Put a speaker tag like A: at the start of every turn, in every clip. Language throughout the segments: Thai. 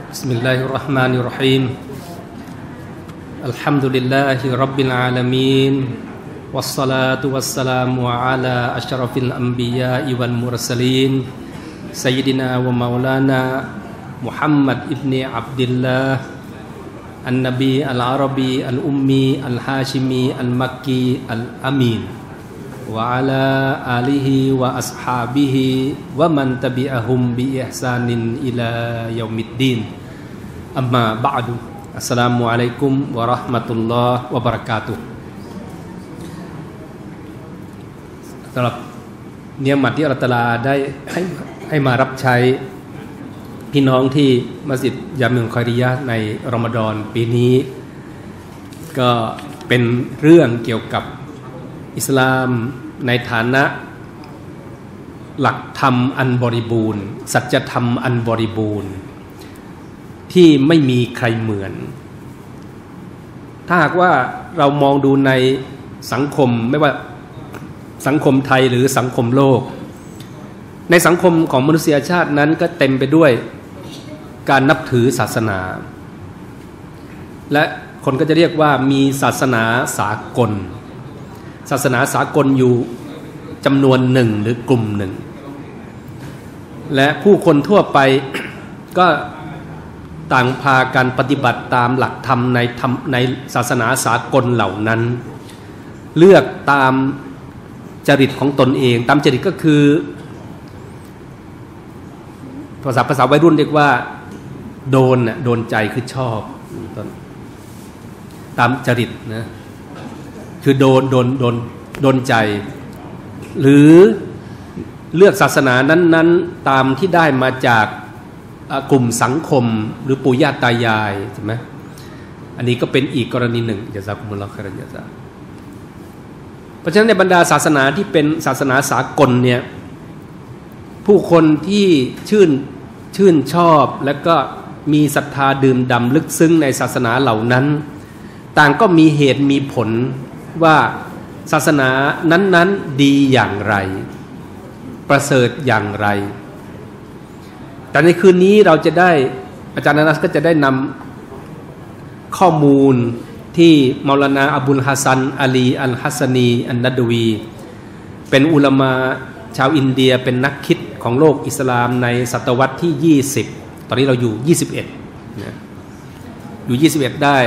A: بسم الله الرحمن الرحيم الحمد لله رب العالمين والصلاة والسلام على أشرف الأنبياء والمرسلين سيدنا ومولانا محمد ابن عبد الله النبي العربي الأمي الهاشمي المكي الأمين وعلى آله وأصحابه ومن تبعهم بإحسان إلى يوم الدين أما بعد السلام عليكم ورحمة الله وبركاته สำหรับเนียมัตที่อัลลอฮฺตะอาลาได้ให้มารับใช้พี่น้องที่มัสยิดยามิลคอยริยะห์ในรอมฎอนปีนี้ก็เป็นเรื่องเกี่ยวกับอิสลามในฐานะหลักธรรมอันบริบูรณ์สัจธรรมอันบริบูรณ์ที่ไม่มีใครเหมือนถ้าหากว่าเรามองดูในสังคมไม่ว่าสังคมไทยหรือสังคมโลกในสังคมของมนุษยชาตินั้นก็เต็มไปด้วยการนับถือศาสนาและคนก็จะเรียกว่ามีศาสนาสากลศาสนาสากลอยู่จำนวนหนึ่งหรือกลุ่มหนึ่งและผู้คนทั่วไป ก็ต่างพากันปฏิบัติตามหลักธรรมในศาสนาสากลเหล่านั้นเลือกตามจริตของตนเองตามจริตก็คือภาษาวัยรุ่นเรียกว่าโดนใจคือชอบตามจริตนะคือโดนใจหรือเลือกศาสนานั้นๆตามที่ได้มาจากกลุ่มสังคมหรือปู่ย่าตายายใช่ไหมอันนี้ก็เป็นอีกกรณีหนึ่งยะซากุมุลลอฮุค็อยรันยะซาเพราะฉะนั้นในบรรดาศาสนาที่เป็นศาสนาสากลเนี่ยผู้คนที่ชื่นชอบและก็มีศรัทธาดื่มด่ำลึกซึ้งในศาสนาเหล่านั้นต่างก็มีเหตุมีผลว่าศาสนานั้นๆดีอย่างไรประเสริฐอย่างไรแต่ในคืนนี้เราจะได้อาจารย์อานัสก็จะได้นำข้อมูลที่มอลานาอับุลฮัสซันอาลีอัลฮัสซานีอันนัดวีเป็นอุลามะชาวอินเดียเป็นนักคิดของโลกอิสลามในศตวรรษที่20ตอนนี้เราอยู่21นะอยู่21ได้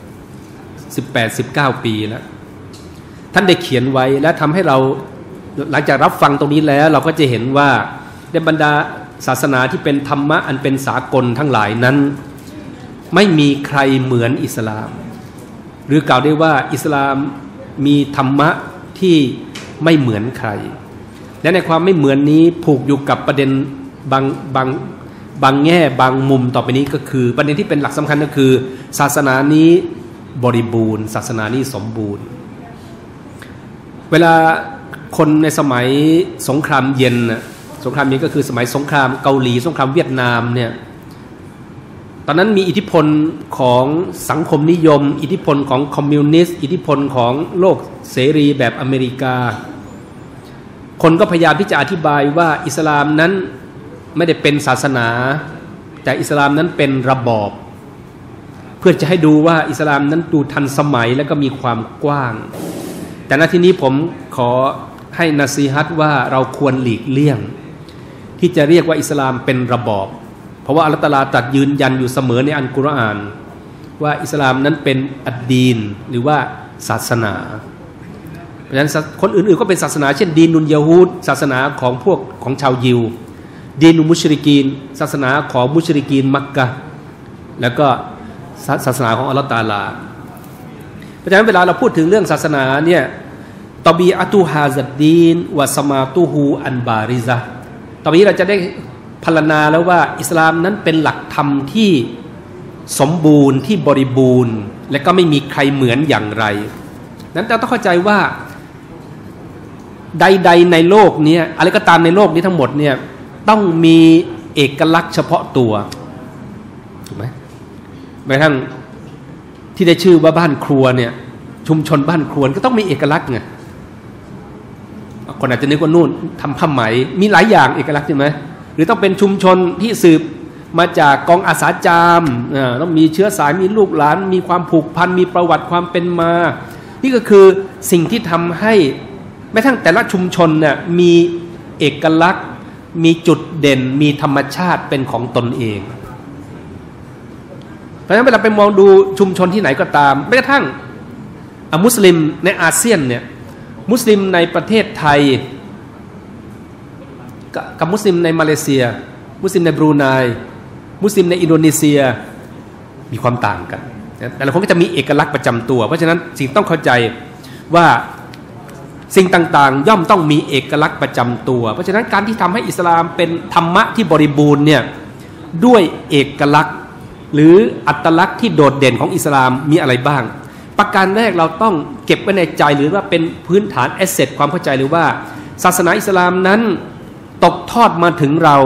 A: 18-19 ปีแล้วท่านได้เขียนไว้และทำให้เราหลังจากรับฟังตรงนี้แล้วเราก็จะเห็นว่าในบรรดาศาสนาที่เป็นธรรมะอันเป็นสากลทั้งหลายนั้นไม่มีใครเหมือนอิสลามหรือกล่าวได้ว่าอิสลามมีธรรมะที่ไม่เหมือนใครและในความไม่เหมือนนี้ผูกอยู่กับประเด็นบางแง่บางมุมต่อไปนี้ก็คือประเด็นที่เป็นหลักสำคัญก็คือศาสนานี้บริบูรณ์ศาสนานี้สมบูรณ์เวลาคนในสมัยสงครามเย็นสงครามเย็นก็คือสมัยสงครามเกาหลีสงครามเวียดนามเนี่ยตอนนั้นมีอิทธิพลของสังคมนิยมอิทธิพลของคอมมิวนิสต์อิทธิพลของโลกเสรีแบบอเมริกาคนก็พยายามที่จะอธิบายว่าอิสลามนั้นไม่ได้เป็นศาสนาแต่อิสลามนั้นเป็นระบอบเพื่อจะให้ดูว่าอิสลามนั้นดูทันสมัยและก็มีความกว้างแต่ณที่นี้ผมขอให้นาซีฮัตว่าเราควรหลีกเลี่ยงที่จะเรียกว่าอิสลามเป็นระบอบเพราะว่าอัลเลาะห์ตะอาลาตรัสยืนยันอยู่เสมอในอัลกุรอานว่าอิสลามนั้นเป็นอัดดีนหรือว่าศาสนาเพราะฉะนั้นคนอื่นๆก็เป็นศาสนาเช่นดีนุนยะฮูดศาสนาของชาวยิวดีนุมุชริกีนศาสนาของมุชริกีนมักกะห์แล้วก็ศาสนาของอัลเลาะห์ตะอาลาเพราะฉะนั้นเวลาเราพูดถึงเรื่องศาสนาเนี่ยตบีอะตุฮาซัดดีนวะสมาตุฮูอันบาริซะห์ตอนนี้เราจะได้พรรณนาแล้วว่าอิสลามนั้นเป็นหลักธรรมที่สมบูรณ์ที่บริบูรณ์และก็ไม่มีใครเหมือนอย่างไรนั้นเราต้องเข้าใจว่าใดๆในโลกนี้อะไรก็ตามในโลกนี้ทั้งหมดเนี่ยต้องมีเอกลักษณ์เฉพาะตัวถูกไหมแม้กระทั่งที่ได้ชื่อว่าบ้านครัวเนี่ยชุมชนบ้านครัวก็ต้องมีเอกลักษณ์ไงคนอาจจะนึกว่านู่นทำผ้าไหมมีหลายอย่างเอกลักษณ์ใช่ไหมหรือต้องเป็นชุมชนที่สืบมาจากกองอาสาจามต้องมีเชื้อสายมีลูกหลานมีความผูกพันมีประวัติความเป็นมานี่ก็คือสิ่งที่ทำให้แม้ทั้งแต่ละชุมชนเนี่ยมีเอกลักษณ์มีจุดเด่นมีธรรมชาติเป็นของตนเองเพราะฉะนั้นเวลาไปมองดูชุมชนที่ไหนก็ตามแม้กระทั่งมุสลิมในอาเซียนเนี่ยมุสลิมในประเทศไทยกับมุสลิมในมาเลเซียมุสลิมในบรูไนมุสลิมในอินโดนีเซียมีความต่างกันแต่ละคนก็จะมีเอกลักษณ์ประจำตัวเพราะฉะนั้นสิ่งต้องเข้าใจว่าสิ่งต่างๆย่อมต้องมีเอกลักษณ์ประจำตัวเพราะฉะนั้นการที่ทำให้อิสลามเป็นธรรมะที่บริบูรณ์เนี่ยด้วยเอกลักษณ์หรืออัตลักษณ์ที่โดดเด่นของอิสลามมีอะไรบ้างประการแรกเราต้องเก็บไว้ในใจหรือว่าเป็นพื้นฐานแอสเซทความเข้าใจหรือว่าศาสนาอิสลามนั้นตกทอดมาถึงเรา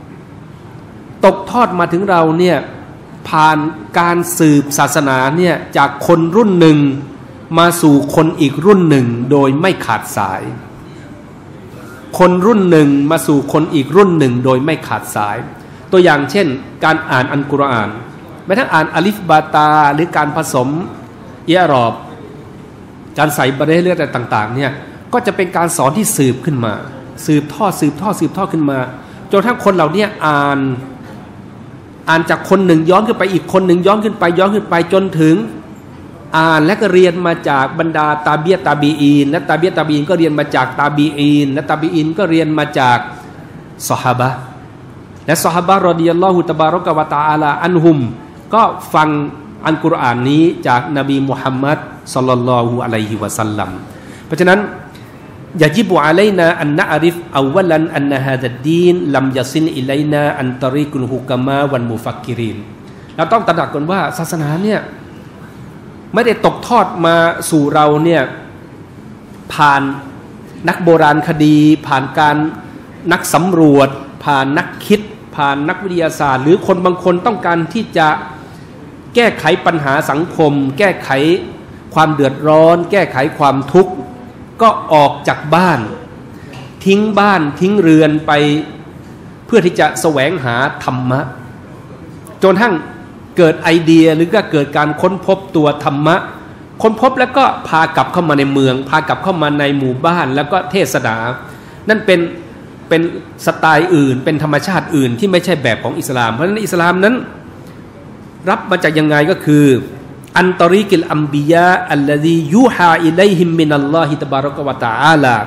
A: เนี่ยผ่านการสืบศาสนาเนี่ยจากคนรุ่นหนึ่งมาสู่คนอีกรุ่นหนึ่งโดยไม่ขาดสายคนรุ่นหนึ่งมาสู่คนอีกรุ่นหนึ่งโดยไม่ขาดสายตัวอย่างเช่นการอ่านอัลกุรอานแม้ทั้งอ่านอาลิฟบาตาหรือการผสมอิอรอบการใส่บาเรเลือดอะไรต่างๆเนี่ยก็จะเป็นการสอนที่สืบขึ้นมาสืบทอดขึ้นมาจนทั้งคนเหล่านี้อ่านจากคนหนึ่งย้อนขึ้นไปอีกคนหนึ่งย้อนขึ้นไปจนถึงอ่านและก็เรียนมาจากบรรดาตาเบียตาบีอีนและตาเบียตาบีอีนก็เรียนมาจากตาบีอีนและตาบีอีนก็เรียนมาจากซอฮาบะห์และซอฮาบะห์รอฎิยัลลอฮุตะบารอกะวะตะอาลาอันฮุมก็ฟังอัลกุรอานนี้จากนบีมุฮัมมัดศ็อลลัลลอฮุอะลัยฮิวะซัลลัมเพราะฉะนั้นยะญิบุอะลัยนาอันนะอริฟอวัลันอันนะฮาซัดดีนลัมยัซินอิลัยนาอันตอรีกุลฮุกะมาวัลมุฟักกิรินเราต้องตระหนักก่อนว่าศาสนาเนี่ยไม่ได้ตกทอดมาสู่เราเนี่ยผ่านนักโบราณคดีผ่านการนักสำรวจผ่านนักคิดผ่านนักวิทยาศาสตร์หรือคนบางคนต้องการที่จะแก้ไขปัญหาสังคมแก้ไขความเดือดร้อนแก้ไขความทุกข์ก็ออกจากบ้านทิ้งเรือนไปเพื่อที่จะแสวงหาธรรมะจนทั้งเกิดไอเดียหรือก็เกิดการค้นพบตัวธรรมะค้นพบแล้วก็พากลับเข้ามาในเมืองพากลับเข้ามาในหมู่บ้านแล้วก็เทศนานั่นเป็นสไตล์อื่นเป็นธรรมชาติอื่นที่ไม่ใช่แบบของอิสลามเพราะฉะนั้นอิสลามนั้นรับมาจากยังไงก็คืออันตอรีกิลอัมบิยาอัลลซียูฮาอิลัยฮิมมินัลลอฮิตะบารอกะวะตะอาลา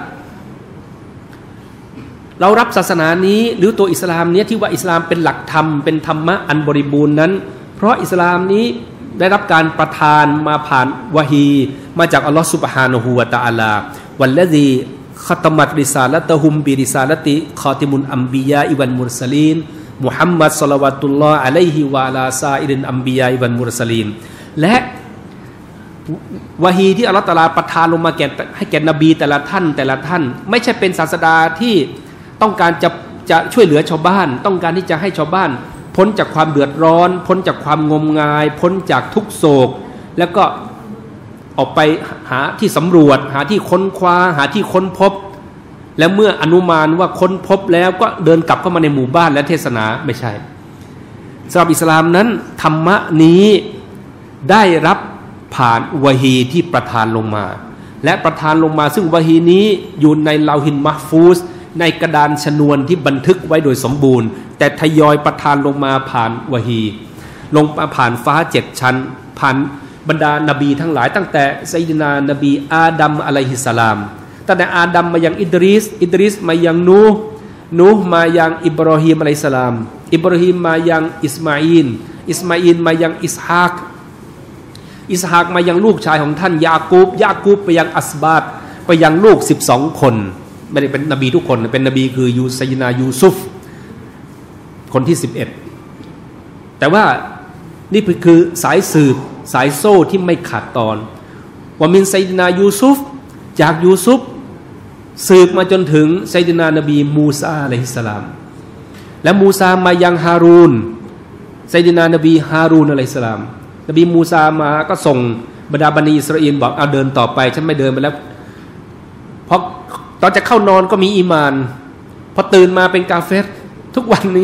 A: เรารับศาสนานี้หรือตัวอิสลามนี้ที่ว่าอิสลามเป็นหลักธรรมเป็นธรรมะอันบริบูรณ์นั้นเพราะอิสลามนี้ได้รับการประทานมาผ่านวะฮีมาจากอัลลอฮฺซุบฮานะฮูวะตะอาลาวัลลซีขะตมัตริซาละตะฮุมบิริซาละติคอติมุลอัมบิยาอิวัลมุรสลีนมุฮัมมัดศ็อลลัลลอฮุอะลัยฮิวะอะลาซาอิรินอัมบิยาอิวัลมุรสลีนและวะฮีที่อัลลอฮฺตะอาลาประทานลงมาให้แก่นบีแต่ละท่านไม่ใช่เป็นศาสดาที่ต้องการจะช่วยเหลือชาวบ้านต้องการที่จะให้ชาวบ้านพ้นจากความเดือดร้อนพ้นจากความงมงายพ้นจากทุกโศกแล้วก็ออกไปหาที่สำรวจหาที่ค้นคว้าหาที่ค้นพบแล้วเมื่ออนุมานว่าค้นพบแล้วก็เดินกลับเข้ามาในหมู่บ้านและเทศนาไม่ใช่สำหรับอิสลามนั้นธรรมะนี้ได้รับผ่านวะฮีที่ประทานลงมาและประทานลงมาซึ่งวะฮีนี้อยู่ในลอฮิลมะห์ฟูซในกระดานชนวนที่บันทึกไว้โดยสมบูรณ์แต่ทยอยประทานลงมาผ่านวะฮีลงมาผ่านฟ้า7ชั้นผ่านบรรดานบีทั้งหลายตั้งแต่ซัยยิดนานบีอาดัมอะลัยฮิสสลามตั้งแต่อาดัมมายังอิดริสมายังนูห์มายังอิบรอฮีมอะลัยฮิสสลามอิบรอฮีมมายังอิสมาอีลมายังอิสฮากมายังลูกชายของท่านยากูบไปยังอัสบาตไปยังลูก12คนไม่ได้เป็นนบีทุกคนเป็นนบีคือซัยยิดนายูซุฟคนที่11แต่ว่านี่คือสายสืบสายโซ่ที่ไม่ขาดตอนว่ามินซัยยิดนายูซุฟจากยูซุฟสืบมาจนถึงซัยยิดนานบีมูซาอะลัยฮิสสลามและมูซามายังฮารูนซัยยิดนานบีฮารูนอะลัยฮิสสลามนบีมูซามาก็ส่งบรรดาบันิอิสราเอลบอกเอาเดินต่อไปฉันไม่เดินไปแล้วเพราะตอนจะเข้านอนก็มีอีมานพอตื่นมาเป็นกาเฟรทุกวันนี้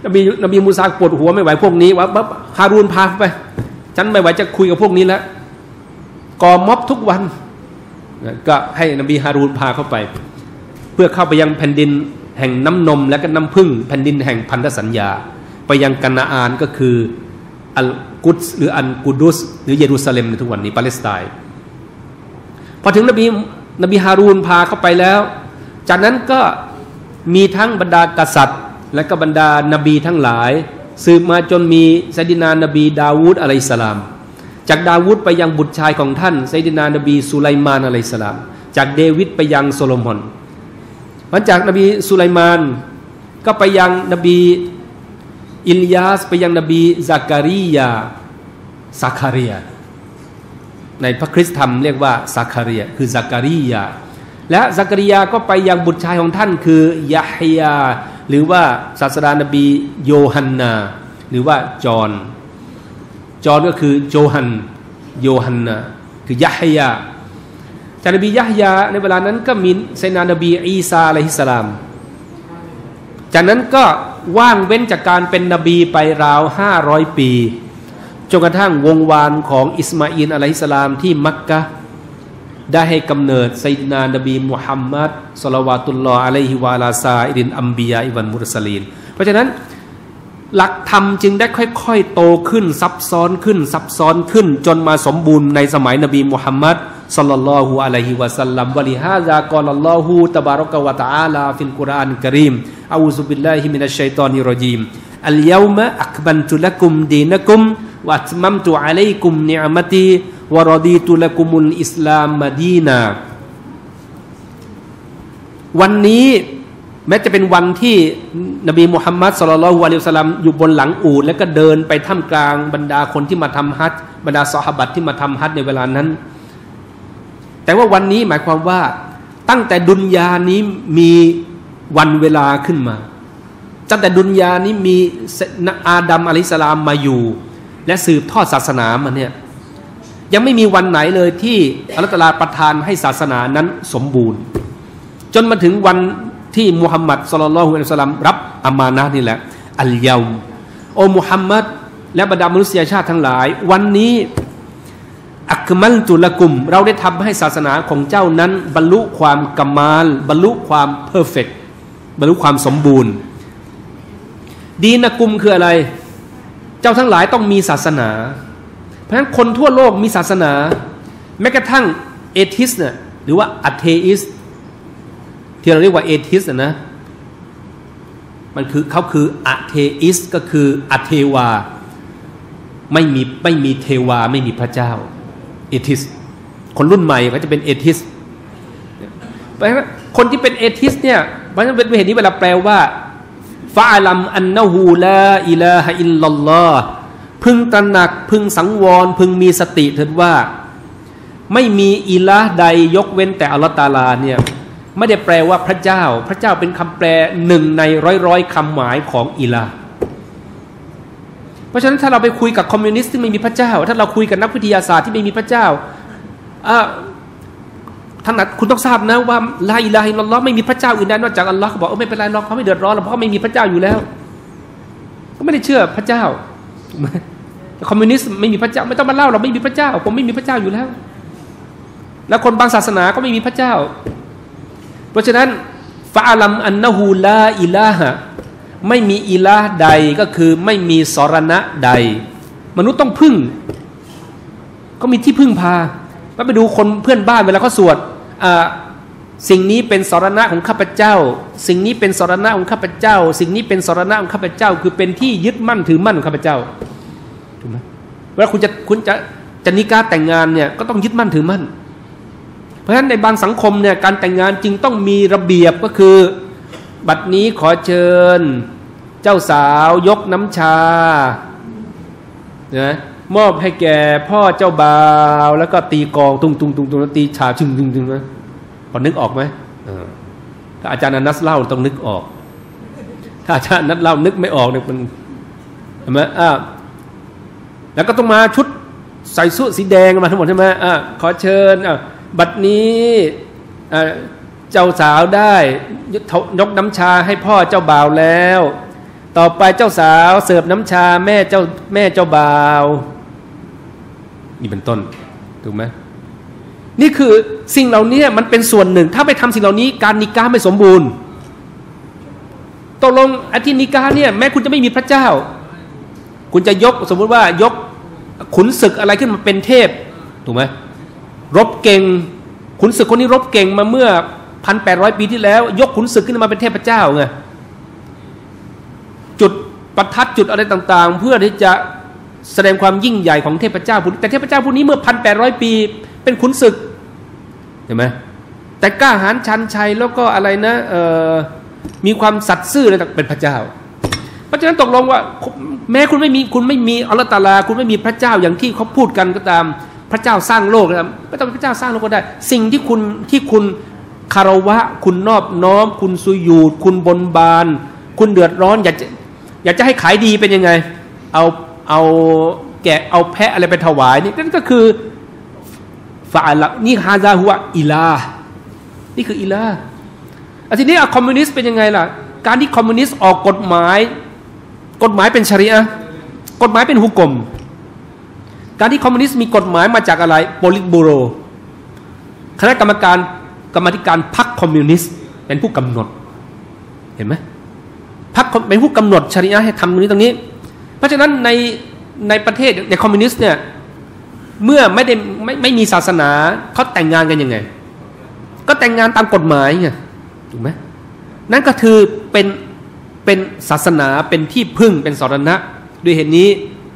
A: นบีมูซาปวดหัวไม่ไหวพวกนี้ว่าฮารูนพาไปฉันไม่ไหวจะคุยกับพวกนี้แล้วก่อม็อบทุกวันก็ให้นบีฮารูนพาเข้าไปเพื่อเข้าไปยังแผ่นดินแห่งน้ำนมและก็น้ำผึ้งแผ่นดินแห่งพันธสัญญาไปยังกานาอานก็คืออัลกุดหรืออันกุดุสหรือเยรูซาเล็มในทุกวันนี้ปาเลสไตน์พอถึงนบีฮารูนพาเข้าไปแล้วจากนั้นก็มีทั้งบรรดากษัตริย์และก็บรรดานบีทั้งหลายสืบมาจนมีไซดินานบีดาวูดอะลัยฮิสสลามจากดาวูดไปยังบุตรชายของท่านไซดินานบีสุไลมานอะลัยฮิสสลามจากเดวิดไปยังโซโลมอนหลังจากนบีสุไลมานก็ไปยังนบีอิลยาสไปยังนบีซักริยาซักริยาในพระคริสต์ธรรมเรียกว่าซักริยาคือซักริยาและซักริยาก็ไปยังบุตรชายของท่านคือยะฮยาหรือว่าศาสดานบีโยฮันนาหรือว่าจอห์นก็คือโจฮันโยฮันนาคือยะฮยาจากนบียะฮยาในเวลานั้นก็มีไซนานบีอีซาอะลัยฮิสสลามจากนั้นก็ว่างเว้นจากการเป็นนบีไปราว500 ปีจนกระทั่งวงวานของอิสมาอีลอะลัยฮิสสลามที่มักกะฮ์ได้ให้กำเนิดไซยิดนานบีมุฮัมมัดศ็อลลัลลอฮุอะลัยฮิวะอาลาซาอิรินอัมบิยาอิวัลมุรสลีนเพราะฉะนั้นหลักธรรมจึงได้ค่อยๆโตขึ้นซับซ้อนขึ้นจนมาสมบูรณ์ในสมัยนบีมุฮัมมัดศ็อลลัลลอฮุอะลัยฮิวะซัลลัมวะลิฮาซากอลัลลอฮุตะบารอกะวะตะอาลาฟิลกุรอานกะรีมอะอูซุบิลลาฮิมินัชชัยฏอนิรเราะญีมอัลยอมะอักบันตุละกุมดีนะกุมวะอัตมัมตุอะลัยกุมนิอ์มะตีวะรอดีตุละกุมุลอิสลามมะดีนาวันนี้แม้จะเป็นวันที่นบีมุฮัมมัดศ็อลลัลลอฮุอะลัยฮิวะซัลลัมอยู่บนหลังอูฐแล้วก็เดินไปท่ามกลางบรรดาคนที่มาทำฮัจญ์บรรดาซอฮาบะห์ที่มาทำฮัจญ์ในเวลานั้นแต่ว่าวันนี้หมายความว่าตั้งแต่ดุนยานี้มีวันเวลาขึ้นมาตั้งแต่ดุนยานี้มีอาดัมอะลัยฮิสสลามมาอยู่และสืบทอดศาสนามาเนี่ยยังไม่มีวันไหนเลยที่อัลเลาะห์ตะอาลาประทานให้ศาสนานั้นสมบูรณ์จนมาถึงวันที่มุฮัมมัดศ็อลลัลลอฮุอะลัยฮิวะซัลลัมรับอามานะห์นี่แหละอัลยอมโอมุฮัมมัดและบรรดามนุษยชาติทั้งหลายวันนี้อักมัลตุละกุมเราได้ทำให้ศาสนาของเจ้านั้นบรรลุความกำมาลบรรลุความเพอร์เฟกต์บรรลุความสมบูรณ์ดีนะกุมคืออะไรเจ้าทั้งหลายต้องมีศาสนาเพราะฉะนั้นคนทั่วโลกมีศาสนาแม้กระทั่งเอทิสเนี่ยหรือว่าอะเทอิสที่เราเรียกว่าเอทิสนะมันคือเขาคืออะเทอิสก็คืออะเทวาไม่มีเทวาไม่มีพระเจ้าเอทิสคนรุ่นใหม่เขาจะเป็นเอทิสเพราะฉะนั้นคนที่เป็นเอทิสเนี่ยเพราะฉะนั้นเป็นเหตุนี้เวลาแปลว่าฟะอะลัมอันนะฮูลาอิลาฮะอิลลัลลอฮ์พึงตระหนักพึงสังวรพึงมีสติเถิดว่าไม่มีอิลาห์ใดยกเว้นแต่อัลเลาะห์ตะอาลาเนี่ยไม่ได้แปลว่าพระเจ้าเป็นคำแปลหนึ่งในร้อยคำหมายของอิลาห์เพราะฉะนั้นถ้าเราไปคุยกับคอมมิวนิสต์ที่ไม่มีพระเจ้าถ้าเราคุยกับนักวิทยาศาสตร์ที่ไม่มีพระเจ้าท่านคุณต้องทราบนะว่าลาอิลาฮะอิลลัลลอฮ์ไม่มีพระเจ้าอื่นใดนอกจากอัลลอฮ์เขาบอกไม่เป็นไรหรอกเขาไม่เดือดร้อนหรอกเพราะเขาไม่มีพระเจ้าอยู่แล้วก็ไม่ได้เชื่อพระเจ้าคอมมิวนิสต์ไม่มีพระเจ้าไม่ต้องมาเล่าเราไม่มีพระเจ้าผมไม่มีพระเจ้าอยู่แล้วแล้วคนบางศาสนาก็ไม่มีพระเจ้าเพราะฉะนั้นฟะอะลัมอันนะฮูลาอิลาฮะไม่มีอิลาห์ใดก็คือไม่มีสรณะใดมนุษย์ต้องพึ่งก็มีที่พึ่งพาไปดูคนเพื่อนบ้านเวลาเขาสวดสิ่งนี้เป็นสรณะของข้าพเจ้าสิ่งนี้เป็นสรณะของข้าพเจ้าสิ่งนี้เป็นสรณะของข้าพเจ้าคือเป็นที่ยึดมั่นถือมั่นของข้าพเจ้าถูกไหมเวลาคุณจะนิกาแต่งงานเนี่ยก็ต้องยึดมั่นถือมั่นเพราะฉะนั้นในบางสังคมเนี่ยการแต่งงานจึงต้องมีระเบียบก็คือบัดนี้ขอเชิญเจ้าสาวยกน้ำชานะมอบให้แก่พ่อเจ้าบ่าวแล้วก็ตีกองตุงแล้วตีฉาชึงนะพอนึกออกไหมถ้าอาจารย์อนัสเล่าต้องนึกออกถ้าอาจารย์อนัสเล่านึกไม่ออกเนี่ยมันใช่ไหมแล้วก็ต้องมาชุดใส่เสื้อสีแดงมาทั้งหมดใช่ไหมขอเชิญบัดนี้เจ้าสาวได้ยกน้ำชาให้พ่อเจ้าบ่าวแล้วต่อไปเจ้าสาวเสิร์ฟน้ำชาแม่เจ้าบ่าวนี่เป็นต้นถูกไหมนี่คือสิ่งเหล่านี้มันเป็นส่วนหนึ่งถ้าไม่ทำสิ่งเหล่านี้การนิกาไม่สมบูรณ์ตกลงอาทินิกาเนี่ยแม้คุณจะไม่มีพระเจ้าคุณจะยกสมมุติว่ายกขุนศึกอะไรขึ้นมาเป็นเทพถูกไหมรบเก่งขุนศึกคนนี้รบเก่งมาเมื่อ 1,800 ปีที่แล้วยกขุนศึกขึ้นมาเป็นเทพเจ้าไงจุดประทัดจุดอะไรต่างๆเพื่อที่จะแสดงความยิ่งใหญ่ของเทพเจ้าผู้แต่เทพเจ้าผู้นี้เมื่อ 1,800 ปีเป็นขุนศึกเห็นไหมแต่กล้าหาญชันชัยแล้วก็อะไรนะมีความสัตย์ซื่ออะไรต่างเป็นพระเจ้าเพราะฉะนั้นตกลงว่าแม้คุณไม่มีอัลเลาะห์ตะอาลาคุณไม่มีพระเจ้าอย่างที่เขาพูดกันก็ตามพระเจ้าสร้างโลกนะครับไม่ต้องเป็นพระเจ้าสร้างโลกก็ได้สิ่งที่คุณคารวะคุณนอบน้อมคุณสุญูดคุณบนบานคุณเดือดร้อนอยากจะให้ขายดีเป็นยังไงเอาแกะเอาแพะอะไรไปถวายนี่นั่นก็คือฟาละนี่ฮาซาฮุวะอิลานี่คืออิลาทีนี้คอมมิวนิสต์เป็นยังไงล่ะการที่คอมมิวนิสต์ออกกฎหมายเป็นชะรีอะห์กฎหมายเป็นฮุกมการที่คอมมิวนิสต์มีกฎหมายมาจากอะไรโปลิตบูโรคณะกรรมการพรรคคอมมิวนิสต์เป็นผู้กำหนดเห็นไหมพรรคเป็นผู้กำหนดชะรีอะห์ให้ทำตรงนี้เพราะฉะนั้นในประเทศในคอมมิวนิสต์เนี่ยเมื่อไม่มีศาสนาเขาแต่งงานกันยังไงก็แต่งงานตามกฎหมายไงถูกไหมนั่นก็คือเป็นศาสนาเป็นที่พึ่งเป็นสรณะด้วยเหตุนี้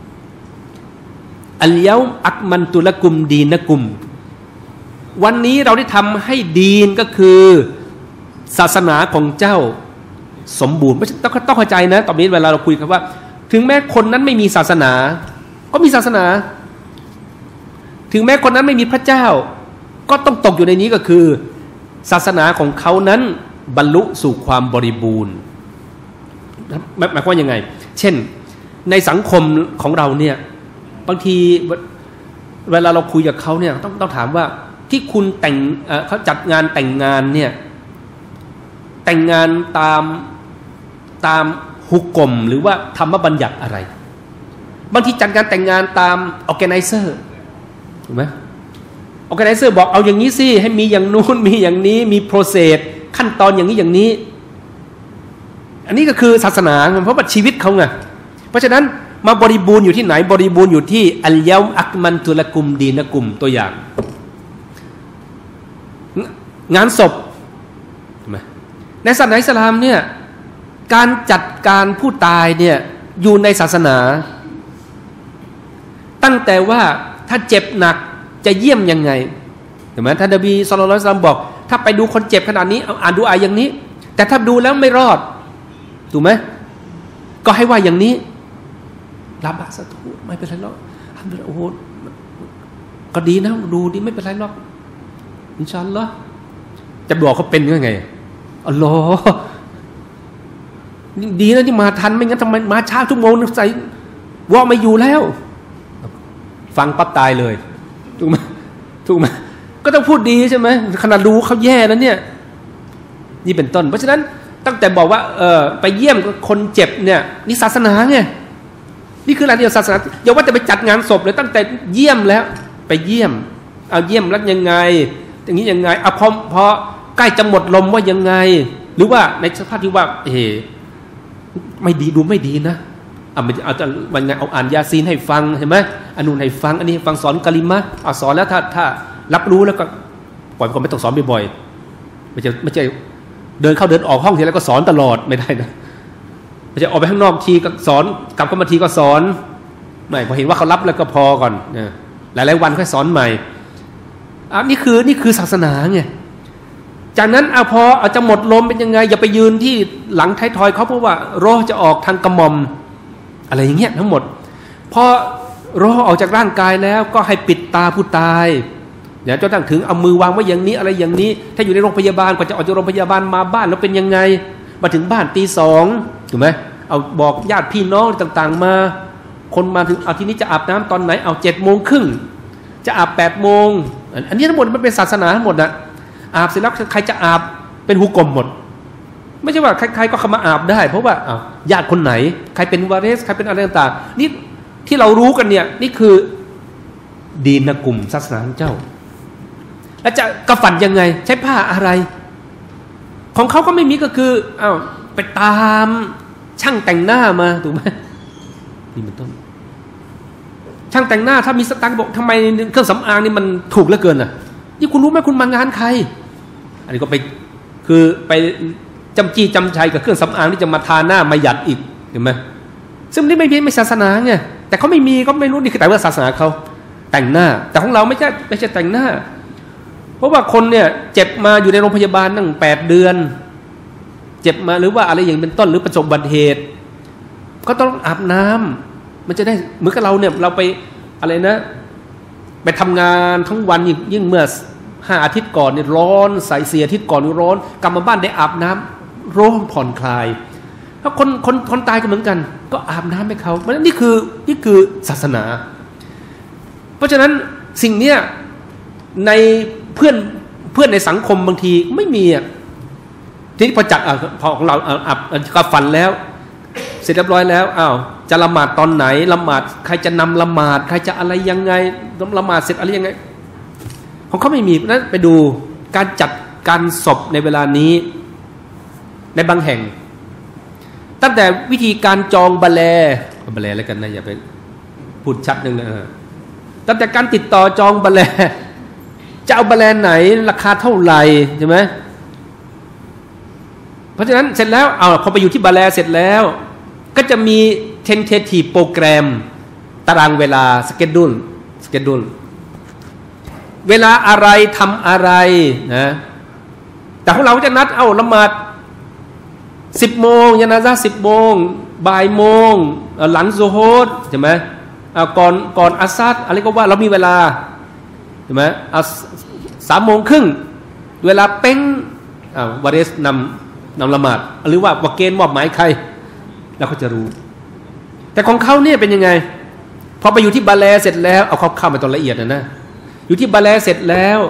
A: อัลยาวอักมันตุละกุมดีนะกุมวันนี้เราได้ทำให้ดีนก็คือศาสนาของเจ้าสมบูรณ์ไม่ต้องเข้าใจนะตอนนี้เวลาเราคุยกันว่าถึงแม้คนนั้นไม่มีศาสนาก็มีศาสนาถึงแม้คนนั้นไม่มีพระเจ้าก็ต้องตกอยู่ในนี้ก็คือศาสนาของเขานั้นบรรลุสู่ความบริบูรณ์หมายความว่ายังไงเช่นในสังคมของเราเนี่ยบางทีเวลาเราคุยกับเขาเนี่ยต้องถามว่าที่คุณเขาจัดงานแต่งงานเนี่ยแต่งงานตามฮุกกลมหรือว่าธรรมบัญญัติอะไรบางทีจัดงานแต่งงานตามออแกไนเซอร์ถูกไหมออแกไนเซอร์บอกเอาอย่างนี้สิให้มีอย่างนู้นมีอย่างนี้มีโปรเซสขั้นตอนอย่างนี้อย่างนี้อันนี้ก็คือศาสนาเพราะว่าชีวิตเขาไงเพราะฉะนั้นมาบริบูรณ์อยู่ที่ไหนบริบูรณ์อยู่ที่อัลยาวอักมันตุละกุมดีนะกุมตัวอย่างงานศพในศาสนาอิสลามเนี่ยการจัดการผู้ตายเนี่ยอยู่ในศาสนาตั้งแต่ว่าถ้าเจ็บหนักจะเยี่ยมยังไงเห็นไหมท่านนบีศ็อลลัลลอฮุอะลัยฮิวะซัลลัมบอกถ้าไปดูคนเจ็บขนาดนี้อ่านดูอาอย่างนี้แต่ถ้าดูแล้วไม่รอดถูกไหมก็ให้ว่าอย่างนี้ลาบะสะทูไม่เป็นไรหรอกทำโอ้โหก็ดีนะดูดีไม่เป็นไรหรอกอินชาอัลลอฮ์จะบอกเขาเป็นยังไงอัลลอฮ์ดีนะที่มาทันไม่งั้นทำไมมาช้าชั่วโมงนึงใส่ว่าไม่อยู่แล้วฟังปั๊บตายเลยถูกไหมก็ต้องพูดดีใช่ไหมขนาดรู้เขาแย่แล้วเนี่ยนี่เป็นต้นเพราะฉะนั้นตั้งแต่บอกว่าไปเยี่ยมคนเจ็บเนี่ยนี่ศาสนาไงนี่คืออะไรเดียวศาสนาอย่าว่าแต่ไปจัดงานศพเลยตั้งแต่เยี่ยมแล้วไปเยี่ยมเอาเยี่ยมแล้วยังไงอย่างนี้ยังไงเอาพอใกล้จะหมดลมว่ายังไงหรือว่าในสภาพที่ว่าไม่ดีดูไม่ดีนะเอาจะวันไงเอาอ่านยาซีนให้ฟังเห็นไหมอนุนให้ฟังอันนี้ให้ฟังสอนกะลิมะสอนแล้วถ้ารับรู้แล้วก็ปล่อยคนไม่ต้องสอนบ่อยๆไม่ใช่เดินเข้าเดินออกห้องทีแล้วก็สอนตลอดไม่ได้นะไม่ใช่ออกไปข้างนอกทีก็สอนกลับเข้ามาทีก็สอนไม่พอเห็นว่าเขารับแล้วก็พอก่อนหลายๆวันค่อยสอนใหม่นี่คือศาสนาไงจากนั้นพออาจจะหมดลมเป็นยังไงอย่าไปยืนที่หลังท้ายทอยเขาเพราะว่าโรห์จะออกทางกระหม่อมอะไรอย่างเงี้ยทั้งหมดพอโรห์ออกจากร่างกายแล้วก็ให้ปิดตาผู้ตายอย่าจนถึงเอามือวางไว้อย่างนี้อะไรอย่างนี้ถ้าอยู่ในโรงพยาบาลกว่าจะออกจากโรงพยาบาลมาบ้านแล้วเป็นยังไงมาถึงบ้านตี 2ถูกไหมเอาบอกญาติพี่น้องต่างๆมาคนมาถึงเอาทีนี้จะอาบน้ำตอนไหนเอา7:30จะอาบ8:00อันนี้ทั้งหมดมันเป็นศาสนาทั้งหมดนะอาบเสร็จแล้วใครจะอาบเป็นฮุกกลมหมดไม่ใช่ว่าใครๆก็เข้ามาอาบได้เพราะว่าญาติคนไหนใครเป็นวาเรสใครเป็นอะไรต่างๆนี่ที่เรารู้กันเนี่ยนี่คือดีนกลุ่มศาสนาของเจ้าแล้วจะกระฝันยังไงใช้ผ้าอะไรของเขาก็ไม่มีก็คือไปตามช่างแต่งหน้ามาถูกไหมนี่เป็นต้นช่างแต่งหน้าถ้ามีสตังค์บอกทำไมเครื่องสำอางนี่มันถูกเหลือเกินนี่คุณรู้ไหมคุณมางานใครอันนี้ก็ไปคือไปจำจี้จำชัยกับเครื่องสำอางที่จะมาทาหน้ามาหยัดอีกเห็นไหมซึ่งนี่ไม่ศาสนาไงแต่เขาไม่มีก็ไม่รู้นี่คือแต่ว่าศาสนาเขาแต่งหน้าแต่ของเราไม่ใช่แต่งหน้าเพราะว่าคนเนี่ยเจ็บมาอยู่ในโรงพยาบาลตั้ง8 เดือนเจ็บมาหรือว่าอะไรอย่างเป็นต้นหรือประสบอุบัติเหตุก็ต้องอาบน้ำมันจะได้เหมือนกับเราเนี่ยเราไปอะไรนะไปทำงานทั้งวันยิ่งเมื่อ5 อาทิตย์ก่อนเนี่ยร้อนใส่4 อาทิตย์ก่อนร้อนกลับมาบ้านได้อาบน้ำร้อนผ่อนคลายถ้าคนตายก็เหมือนกันก็อาบน้ำให้เขาเพราะฉะนั้นนี่คือศาสนาเพราะฉะนั้นสิ่งเนี้ยในเพื่อนในสังคมบางทีไม่มีทีนี้พอจัดพอของเราก็ฝันแล้วเสร็จเรียบร้อยแล้วจะละหมาดตอนไหนละหมาดใครจะนำละหมาดใครจะอะไรยังไงละหมาดเสร็จอะไรยังไงของเขาไม่มีนั้นไปดูการจัดการศพในเวลานี้ในบางแห่งตั้งแต่วิธีการจองบัลแลแล้วกันนะอย่าไปพูดชัดนึงนะตั้งแต่การติดต่อจองบัลแลจะเอาบัลแลไหนราคาเท่าไหร่ใช่ไหมเพราะฉะนั้นเสร็จแล้วพอไปอยู่ที่บัลแลเสร็จแล้วก็จะมี tentative โปรแกรมตารางเวลาสเกดูลเวลาอะไรทำอะไรนะแต่ของเราจะนัดละหมาด10 โมงยานาซะ10 โมงบ่ายโมงหลังซุฮรใช่ไหมก่อนอัสซัดอะไรก็ว่าเรามีเวลาใช่ไหม3 โมงครึ่งเวลาเป้งวาเรสนำละหมาดหรือว่าเกณฑ์มอบหมายใครแล้วเขาจะรู้แต่ของเขาเนี่ยเป็นยังไงพอไปอยู่ที่บาแลเสร็จแล้วเอาเข้าไปตอนละเอียดนะอยู่ที่บาแลเสร็จแล้ว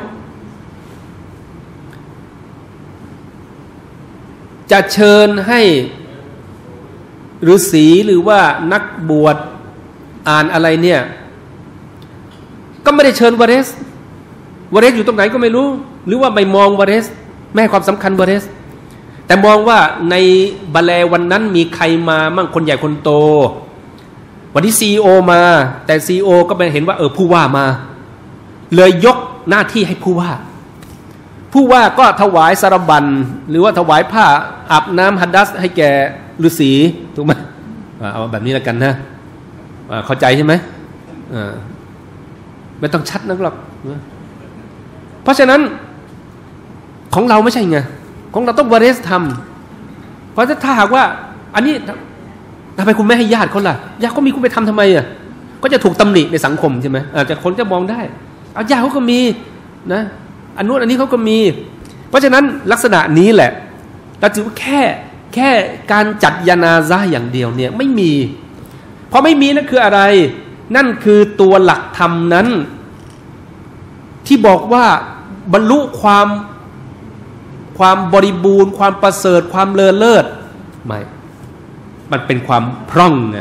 A: จะเชิญให้ฤาษีหรือว่านักบวชอ่านอะไรเนี่ยก็ไม่ได้เชิญวาเรสอยู่ตรงไหนก็ไม่รู้หรือว่าไม่มองวาเรสไม่ให้ความสำคัญวาเรสแต่มองว่าในบาแลวันนั้นมีใครมามั่งคนใหญ่คนโตวันที่CEOมาแต่CEOก็ไปเห็นว่าผู้ว่ามาเลยยกหน้าที่ให้ผู้ว่าก็ถวายสารบัญหรือว่าถวายผ้าอาบน้ำฮัดดัสให้แก่ฤาษีถูกไหมเอาแบบนี้แล้วกันนะเข้าใจใช่ไหมไม่ต้องชัดนักหรอกเพราะฉะนั้นของเราไม่ใช่ไงของเราต้องวาเรสทำเพราะถ้าหากว่าอันนี้ทำไมคุณไม่ให้ญาติเขาล่ะญาติเขามีคุณไปทำทำไมก็จะถูกตำหนิในสังคมใช่ไหมแต่คนจะมองได้ญาติเขาก็มีนะอันนู้นอันนี้เขาก็มีเพราะฉะนั้นลักษณะนี้แหละเราถือว่าแค่การจัดยานาซะห์อย่างเดียวเนี่ยไม่มีเพราะไม่มีนั่นคืออะไรนั่นคือตัวหลักธรรมนั้นที่บอกว่าบรรลุความบริบูรณ์ความประเสริฐความเลอเลิศไม่มันเป็นความพร่องไง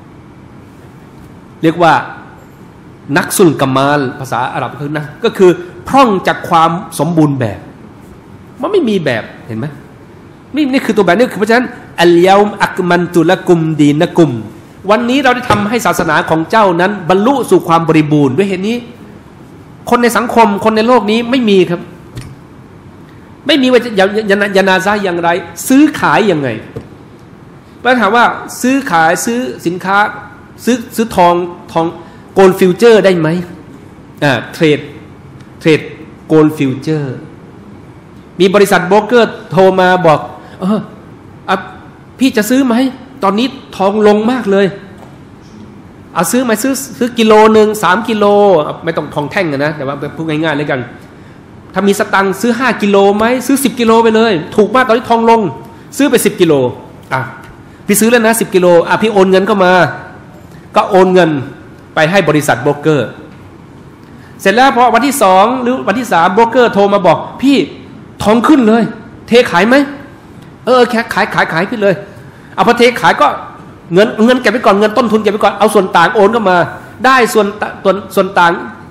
A: เรียกว่านักสุลกามาลภาษาอาหรับคือนะก็คือพร่องจากความสมบูรณ์แบบมันไม่มีแบบเห็นไหมนี่คือตัวแบบนี้คือเพราะฉะนั้นอัลยาอุมอักมันตุละกุมดีนะกุมวันนี้เราได้ทำให้ศาสนาของเจ้านั้นบรรลุสู่ความบริบูรณ์ด้วยเหตุนี้คนในสังคมคนในโลกนี้ไม่มีครับไม่มีว่ายานาซะห์อย่างไรซื้อขายยังไงปัญหาว่าซื้อขายซื้อสินค้าซื้อทองโกลด์ฟิวเจอร์ได้ไหมเทรดโกลด์ฟิวเจอร์มีบริษัทโบรกเกอร์โทรมาบอกพี่จะซื้อไหมตอนนี้ทองลงมากเลยซื้อไหมซื้อกิโลนึง3 กิโลไม่ต้องทองแท่งนะแต่ว่าพูดง่ายๆเลยกันถ้ามีสตังค์ซื้อ5 กิโลไหมซื้อ10 กิโลไปเลยถูกมากตอนนี้ทองลงซื้อไป10 กิโลพี่ซื้อแล้วนะ10 กิโลพี่โอนเงินเข้ามาก็โอนเงินไปให้บริษัทโบรกเกอร์เสร็จแล้วพอวันที่2หรือวันที่3โบรกเกอร์โทรมาบอกพี่ทองขึ้นเลยเทขายไหมแค่ขายพี่เลยเอาพอเทขายก็เงินเก็บไว้ก่อนเงินต้นทุนเก็บไว้ก่อนเอาส่วนต่างโอนเข้ามาได้ส่วนต่าง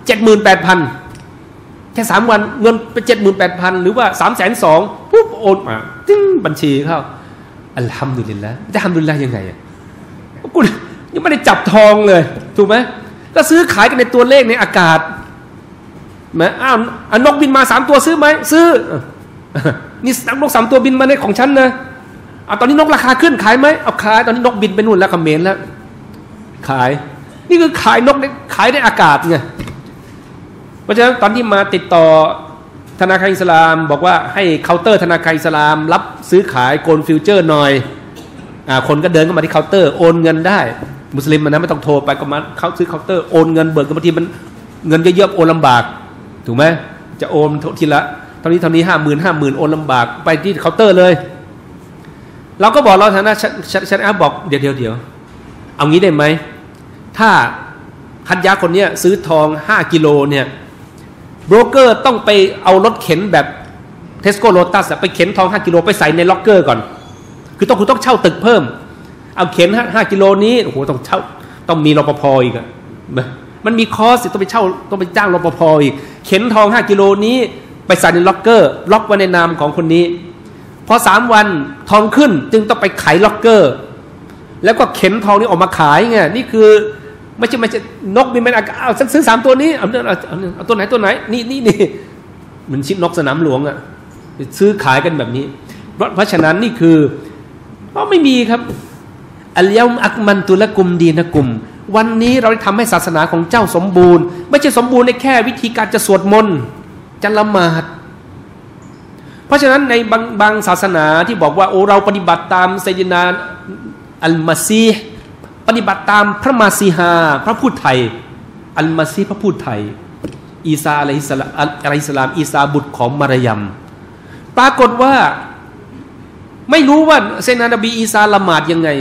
A: 78,000 แค่3 วันเงินไป 78,000 หรือว่า 320,000ปุ๊บโอนมาตึ้งบัญชีเข้าอัลฮัมดุลิลละห์จะทำดุลิลละห์ยังไงอ่ะกูยังไม่ได้จับทองเลยถูกไหมก็ซื้อขายกันในตัวเลขในอากาศแม้นกบินมา3 ตัวซื้อไหมซื้อนี่นก3 ตัวบินมาในของฉันนะตอนนี้นกราคาขึ้นขายไหมเอาขายตอนนี้นกบินไปนู่นแล้วเขมรแล้วขายนี่คือขายนกขายในอากาศไงเพราะฉะนั้นตอนที่มาติดต่อธนาคารอิสลามบอกว่าให้เคาน์เตอร์ธนาคารอิสลามรับซื้อขายโกลด์ฟิวเจอร์หน่อยคนก็เดินเข้ามาที่เคาน์เตอร์โอนเงินได้มุสลิมมันนะไม่ต้องโทรไปก็มาเขาซื้อเคาน์เตอร์โอนเงินเบิกกันบางทีมันเงินเยอะๆโอนลำบากถูกไหมจะโอนทีละเท่านี้50,000โอนลำบากไปที่เคาน์เตอร์เลยเราก็บอกเราฐานะชันบอกเดี๋ยวเอางี้ได้ไหมถ้าฮัจญะคนนี้ซื้อทอง5 กิโลเนี่ยโบรกเกอร์ต้องไปเอารถเข็นแบบเทสโก้โลตัสไปเข็นทอง5 กิโลไปใส่ในล็อกเกอร์ก่อนคือคุณต้องเช่าตึกเพิ่มเอาเข็น5 กิโลนี้โอ้โหต้องเช่าต้องมีรปภอีกอะมันมีคอสต้องไปเช่าต้องไปจ้างรปภอีกเข็นทอง5 กิโลนี้ไปใส่ในล็อกเกอร์ล็อกไว้ในนามของคนนี้พอ3 วันทองขึ้นจึงต้องไปขายล็อกเกอร์แล้วก็เข็นทองนี้ออกมาขายไงนี่คือไม่ใช่นกบินเป็นเอาซื้อ3 ตัวนี้เอาตัวไหนนี่มันชิดนกสนามหลวงอ่ะซื้อขายกันแบบนี้เพราะฉะนั้นนี่คือไม่มีครับอัลยอมอักมันตุละกุมดีนะกุมวันนี้เราได้ทำให้ศาสนาของเจ้าสมบูรณ์ไม่ใช่สมบูรณ์ในแค่วิธีการจะสวดมนต์จะละหมาดเพราะฉะนั้นในบางศาสนาที่บอกว่าโอ้เราปฏิบัติตามไซยินาอัลมาซีฮ์ปฏิบัติตามพระมาซีฮาพระผู้ไทยอัลมาซีฮ์พระผู้ไทยอีซาอะลัยฮิสสลามอีซาบุตรของมารยัมปรากฏว่าไม่รู้ว่าเซนานบีอีซาละหมาดยังไง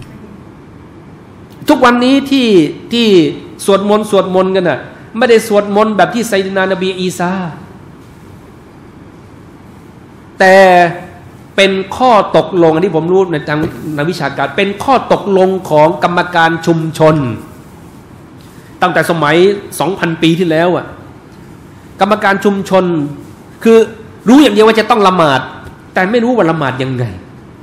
A: ทุกวันนี้ที่สวดมนต์กันน่ะไม่ได้สวดมนต์แบบที่ไซนานบีอีซาแต่เป็นข้อตกลงที่ผมรู้ในทางนักวิชาการเป็นข้อตกลงของกรรมการชุมชนตั้งแต่สมัย 2,000 ปีที่แล้วกรรมการชุมชนคือรู้อย่างเดียวว่าจะต้องละหมาดแต่ไม่รู้ว่าละหมาดยังไง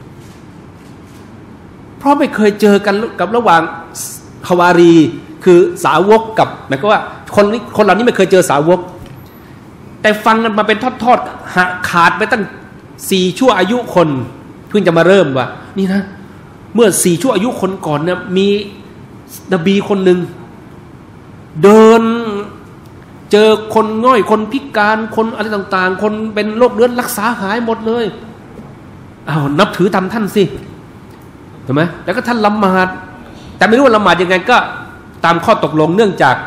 A: เพราะไม่เคยเจอกันกับระหว่างฮาวารีคือสาวกกับหมายความว่าคนเหล่านี้ไม่เคยเจอสาวกแต่ฟังกันมาเป็นทอดๆขาดไปตั้ง4 ชั่วอายุคนเพิ่งจะมาเริ่มว่านี่นะเมื่อ4 ชั่วอายุคนก่อนเนี่ยมีนบีคนหนึ่งเดินเจอคนง่อยคนพิการคนอะไรต่างๆคนเป็นโรคเรื้อนรักษาหายหมดเลยนับถือตามท่านสิถูกไหมแล้วก็ท่านละหมาดแต่ไม่รู้ว่าละหมาดยังไงก็ตามข้อตกลงเนื่องจาก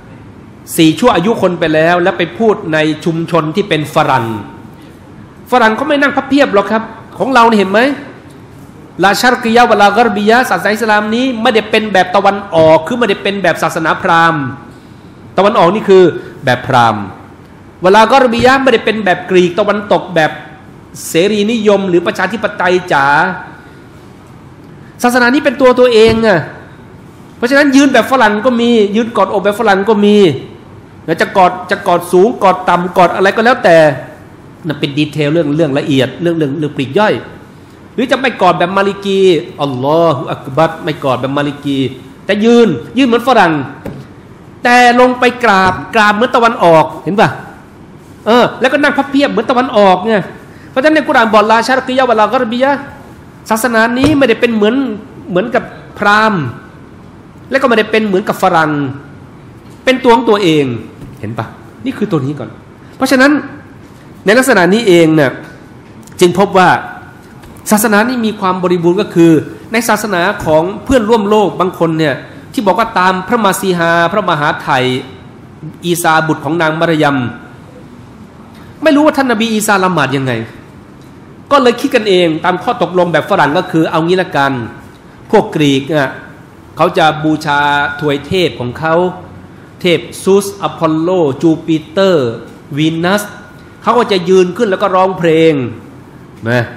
A: 4 ชั่วอายุคนไปแล้วไปพูดในชุมชนที่เป็นฝรั่งเขาไม่นั่งพับเพียบหรอกครับของเราเห็นไหมลาชัรกิยะวะลากรบียะศาสนาอิสลามนี้ไม่ได้เป็นแบบตะวันออกคือไม่ได้เป็นแบบศาสนาพราหมณ์ตะวันออกนี่คือแบบพราหมณ์วะลากรบียะไม่ได้เป็นแบบกรีกตะวันตกแบบเสรีนิยมหรือประชาธิปไตยจ๋าศาสนานี้เป็นตัวเองเพราะฉะนั้นยืนแบบฝรั่งก็มียืนกอดอกแบบฝรั่งก็มีแล้วจะกอดสูงกอดต่ำกอดอะไรก็แล้วแต่นั่นเป็นดีเทลเรื่องละเอียดเรื่องปลีกย่อยหรือจะไม่กอดแบบมาลิกีอัลลอฮฺอักบัรไม่กอดแบบมาลิกีแต่ยืนเหมือนฝรั่งแต่ลงไปกราบเหมือนตะวันออกเห็นป่ะแล้วก็นั่งพับเพียบเหมือนตะวันออกไงเพราะฉะนั้นในกุรอานบอกลาชัรกิยะวะลากรบียะศาสนานี้ไม่ได้เป็นเหมือนกับพราหมณ์และก็ไม่ได้เป็นเหมือนกับฝรั่งเป็นตัวของตัวเองเห็นปะนี่คือตัวนี้ก่อนเพราะฉะนั้นในลักษณะนี้เองเนี่ยจึงพบว่าศาสนานี้มีความบริบูรณ์ก็คือในศาสนาของเพื่อนร่วมโลกบางคนเนี่ยที่บอกว่าตามพระมาซีฮาพระมหาไถ่อีซาบุตรของนางมารยัมไม่รู้ว่าท่านนบีอีซาละหมาดยังไงก็เลยคิดกันเองตามข้อตกลงแบบฝรั่งก็คือเอางี้ละกันพวกกรีกเขาจะบูชาถวยเทพของเขาเทพซูสอพอลโลจูปิเตอร์วีนัสเขาก็จะยืนขึ้นแล้วก็ร้องเพลงนะ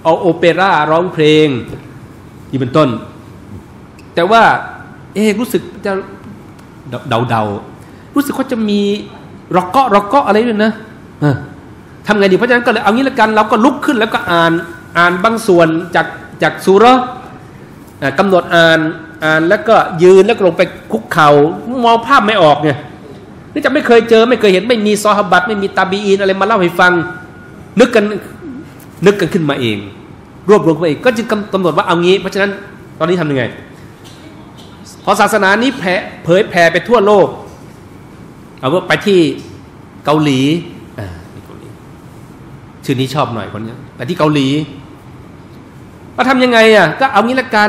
A: เอาโอเปร่าร้องเพลงนี่เป็นต้นแต่ว่ารู้สึกจะเดารู้สึกเขาจะมีร็อกเกาะอะไรด้วยนะทำไงดีเพราะฉะนั้นก็เลยเอางี้ละกันเราก็ลุกขึ้นแล้วก็อ่านบางส่วนจากซูเราะห์กำหนดอ่านแล้วก็ยืนแล้วก็ลงไปคุกเข่ามองภาพไม่ออกเนี่ยนี่จะไม่เคยเจอไม่เคยเห็นไม่มีซอฮาบะห์ไม่มีตาบีอีนอะไรมาเล่าให้ฟังนึกกันขึ้นมาเองรวบรวมมาเองก็จึงกำหนดว่าเอางี้เพราะฉะนั้นตอนนี้ทำยังไงพอศาสนานี้เผยแผ่ไปทั่วโลกเอาว่าไปที่เกาหลีชื่อนี้ชอบหน่อยคนนี้ไปที่เกาหลีก็ทำยังไงก็เอางี้ละกัน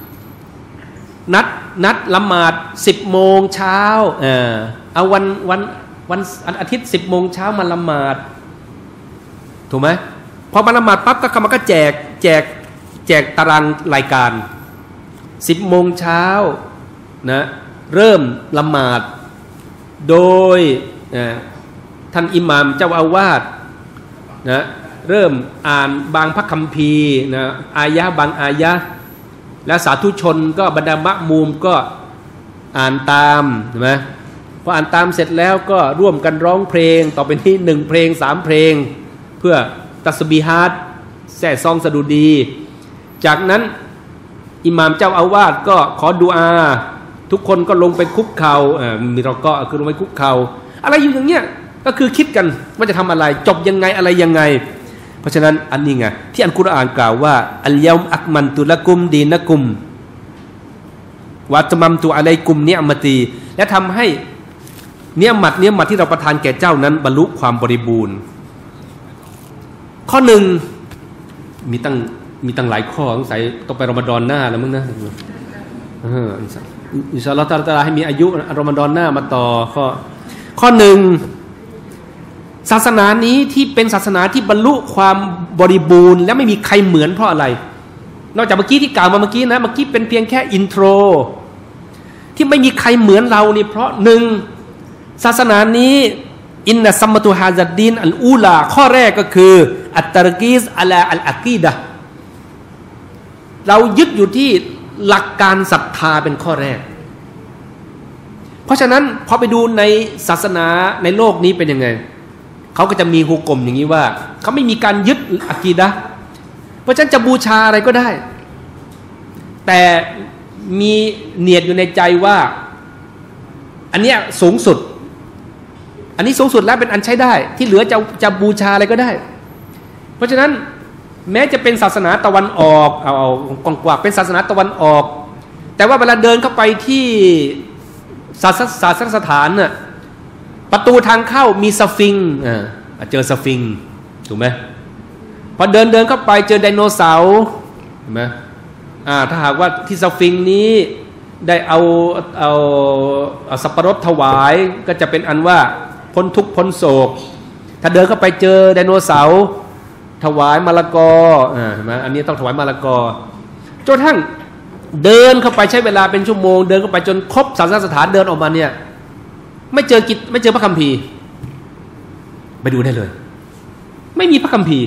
A: นัดละหมาด10 โมงเช้าเอาวันอาทิตย์10 โมงเช้ามาละหมาดถูกไหมพอมาละหมาดปั๊บก็มันก็แจกตารางรายการ10 โมงเช้านะเริ่มละหมาดโดยท่านอิหม่ามเจ้าอาวาสนะเริ่มอ่านบางพระคัมภีร์นะอายะบางอายะและสาธุชนก็บรรดามะมูมก็อ่านตามใช่ไหมพออ่านตามเสร็จแล้วก็ร่วมกันร้องเพลงต่อไปนี้1 เพลง 3 เพลงเพื่อตัสบีฮาตแซ่ซองสดุดีจากนั้นอิหม่ามเจ้าอาวาสก็ขอดุอาทุกคนก็ลงไปคุกเข่ามีเราก็คือลงไปคุกเข่าอะไรอยู่อย่างเงี้ยก็คือคิดกันว่าจะทำอะไรจบยังไงอะไรยังไงเพราะฉะนั้นอันนี้ไงที่อัลกุรอานกล่าวว่าอัลยอมอักมันตุละกุมดีนะกุมวะตมัมตุอะลัยกุมเนียมตีและทำให้เนียมัตที่เราประทานแก่เจ้านั้นบรรลุความบริบูรณ์ข้อหนึ่งมีตั้งหลายข้อสงสัยต้องไปรอมฎอนหน้าแล้วมั้งนะอินชาอัลลอฮฺตะอาลาให้มีอายุรอมฎอนหน้ามาต่อข้อหนึ่งศาสนานี้ที่เป็นศาสนาที่บรรลุความบริบูรณ์และไม่มีใครเหมือนเพราะอะไรนอกจากเมื่อกี้ที่กล่าวมาเมื่อกี้นะเมื่อกี้เป็นเพียงแค่อินโทรที่ไม่มีใครเหมือนเรานี่เพราะหนึ่งศาสนานี้อินนัสซัมมะตุฮาซัดดีนอัลอูลาข้อแรกก็คืออัตตะรกีซอะลาอัลอะกีดะห์เรายึดอยู่ที่หลักการศรัทธาเป็นข้อแรกเพราะฉะนั้นพอไปดูในศาสนาในโลกนี้เป็นยังไงเขาก็จะมีฮุกมอย่างนี้ว่าเขาไม่มีการยึดอะกีดะห์เพราะฉะนั้นจะบูชาอะไรก็ได้แต่มีเนียดอยู่ในใจว่าอันเนี้ยสูงสุดอันนี้สูงสุดแล้วเป็นอันใช้ได้ที่เหลือจะบูชาอะไรก็ได้เพราะฉะนั้นแม้จะเป็นศาสนาตะวันออกเอากว้างๆเป็นศาสนาตะวันออกแต่ว่าเวลาเดินเข้าไปที่ศาสนสถานน่ะประตูทางเข้ามีสฟิงค์เจอสฟิงค์ถูกไหมพอเดินเข้าไปเจอไดโนเสาร์เห็นไหมถ้าหากว่าที่สฟิงค์นี้ได้เอาสับปะรดถวายก็จะเป็นอันว่าพ้นทุกข์พ้นโศกถ้าเดินเข้าไปเจอไดโนเสาร์ถวายมะละกอเห็นไหมอันนี้ต้องถวายมะละกอจนทั้งเดินเข้าไปใช้เวลาเป็นชั่วโมงเดินเข้าไปจนครบศาสนสถานเดินออกมาเนี่ยไม่เจอพระคัมภีร์ไปดูได้เลยไม่มีพระคัมภีร์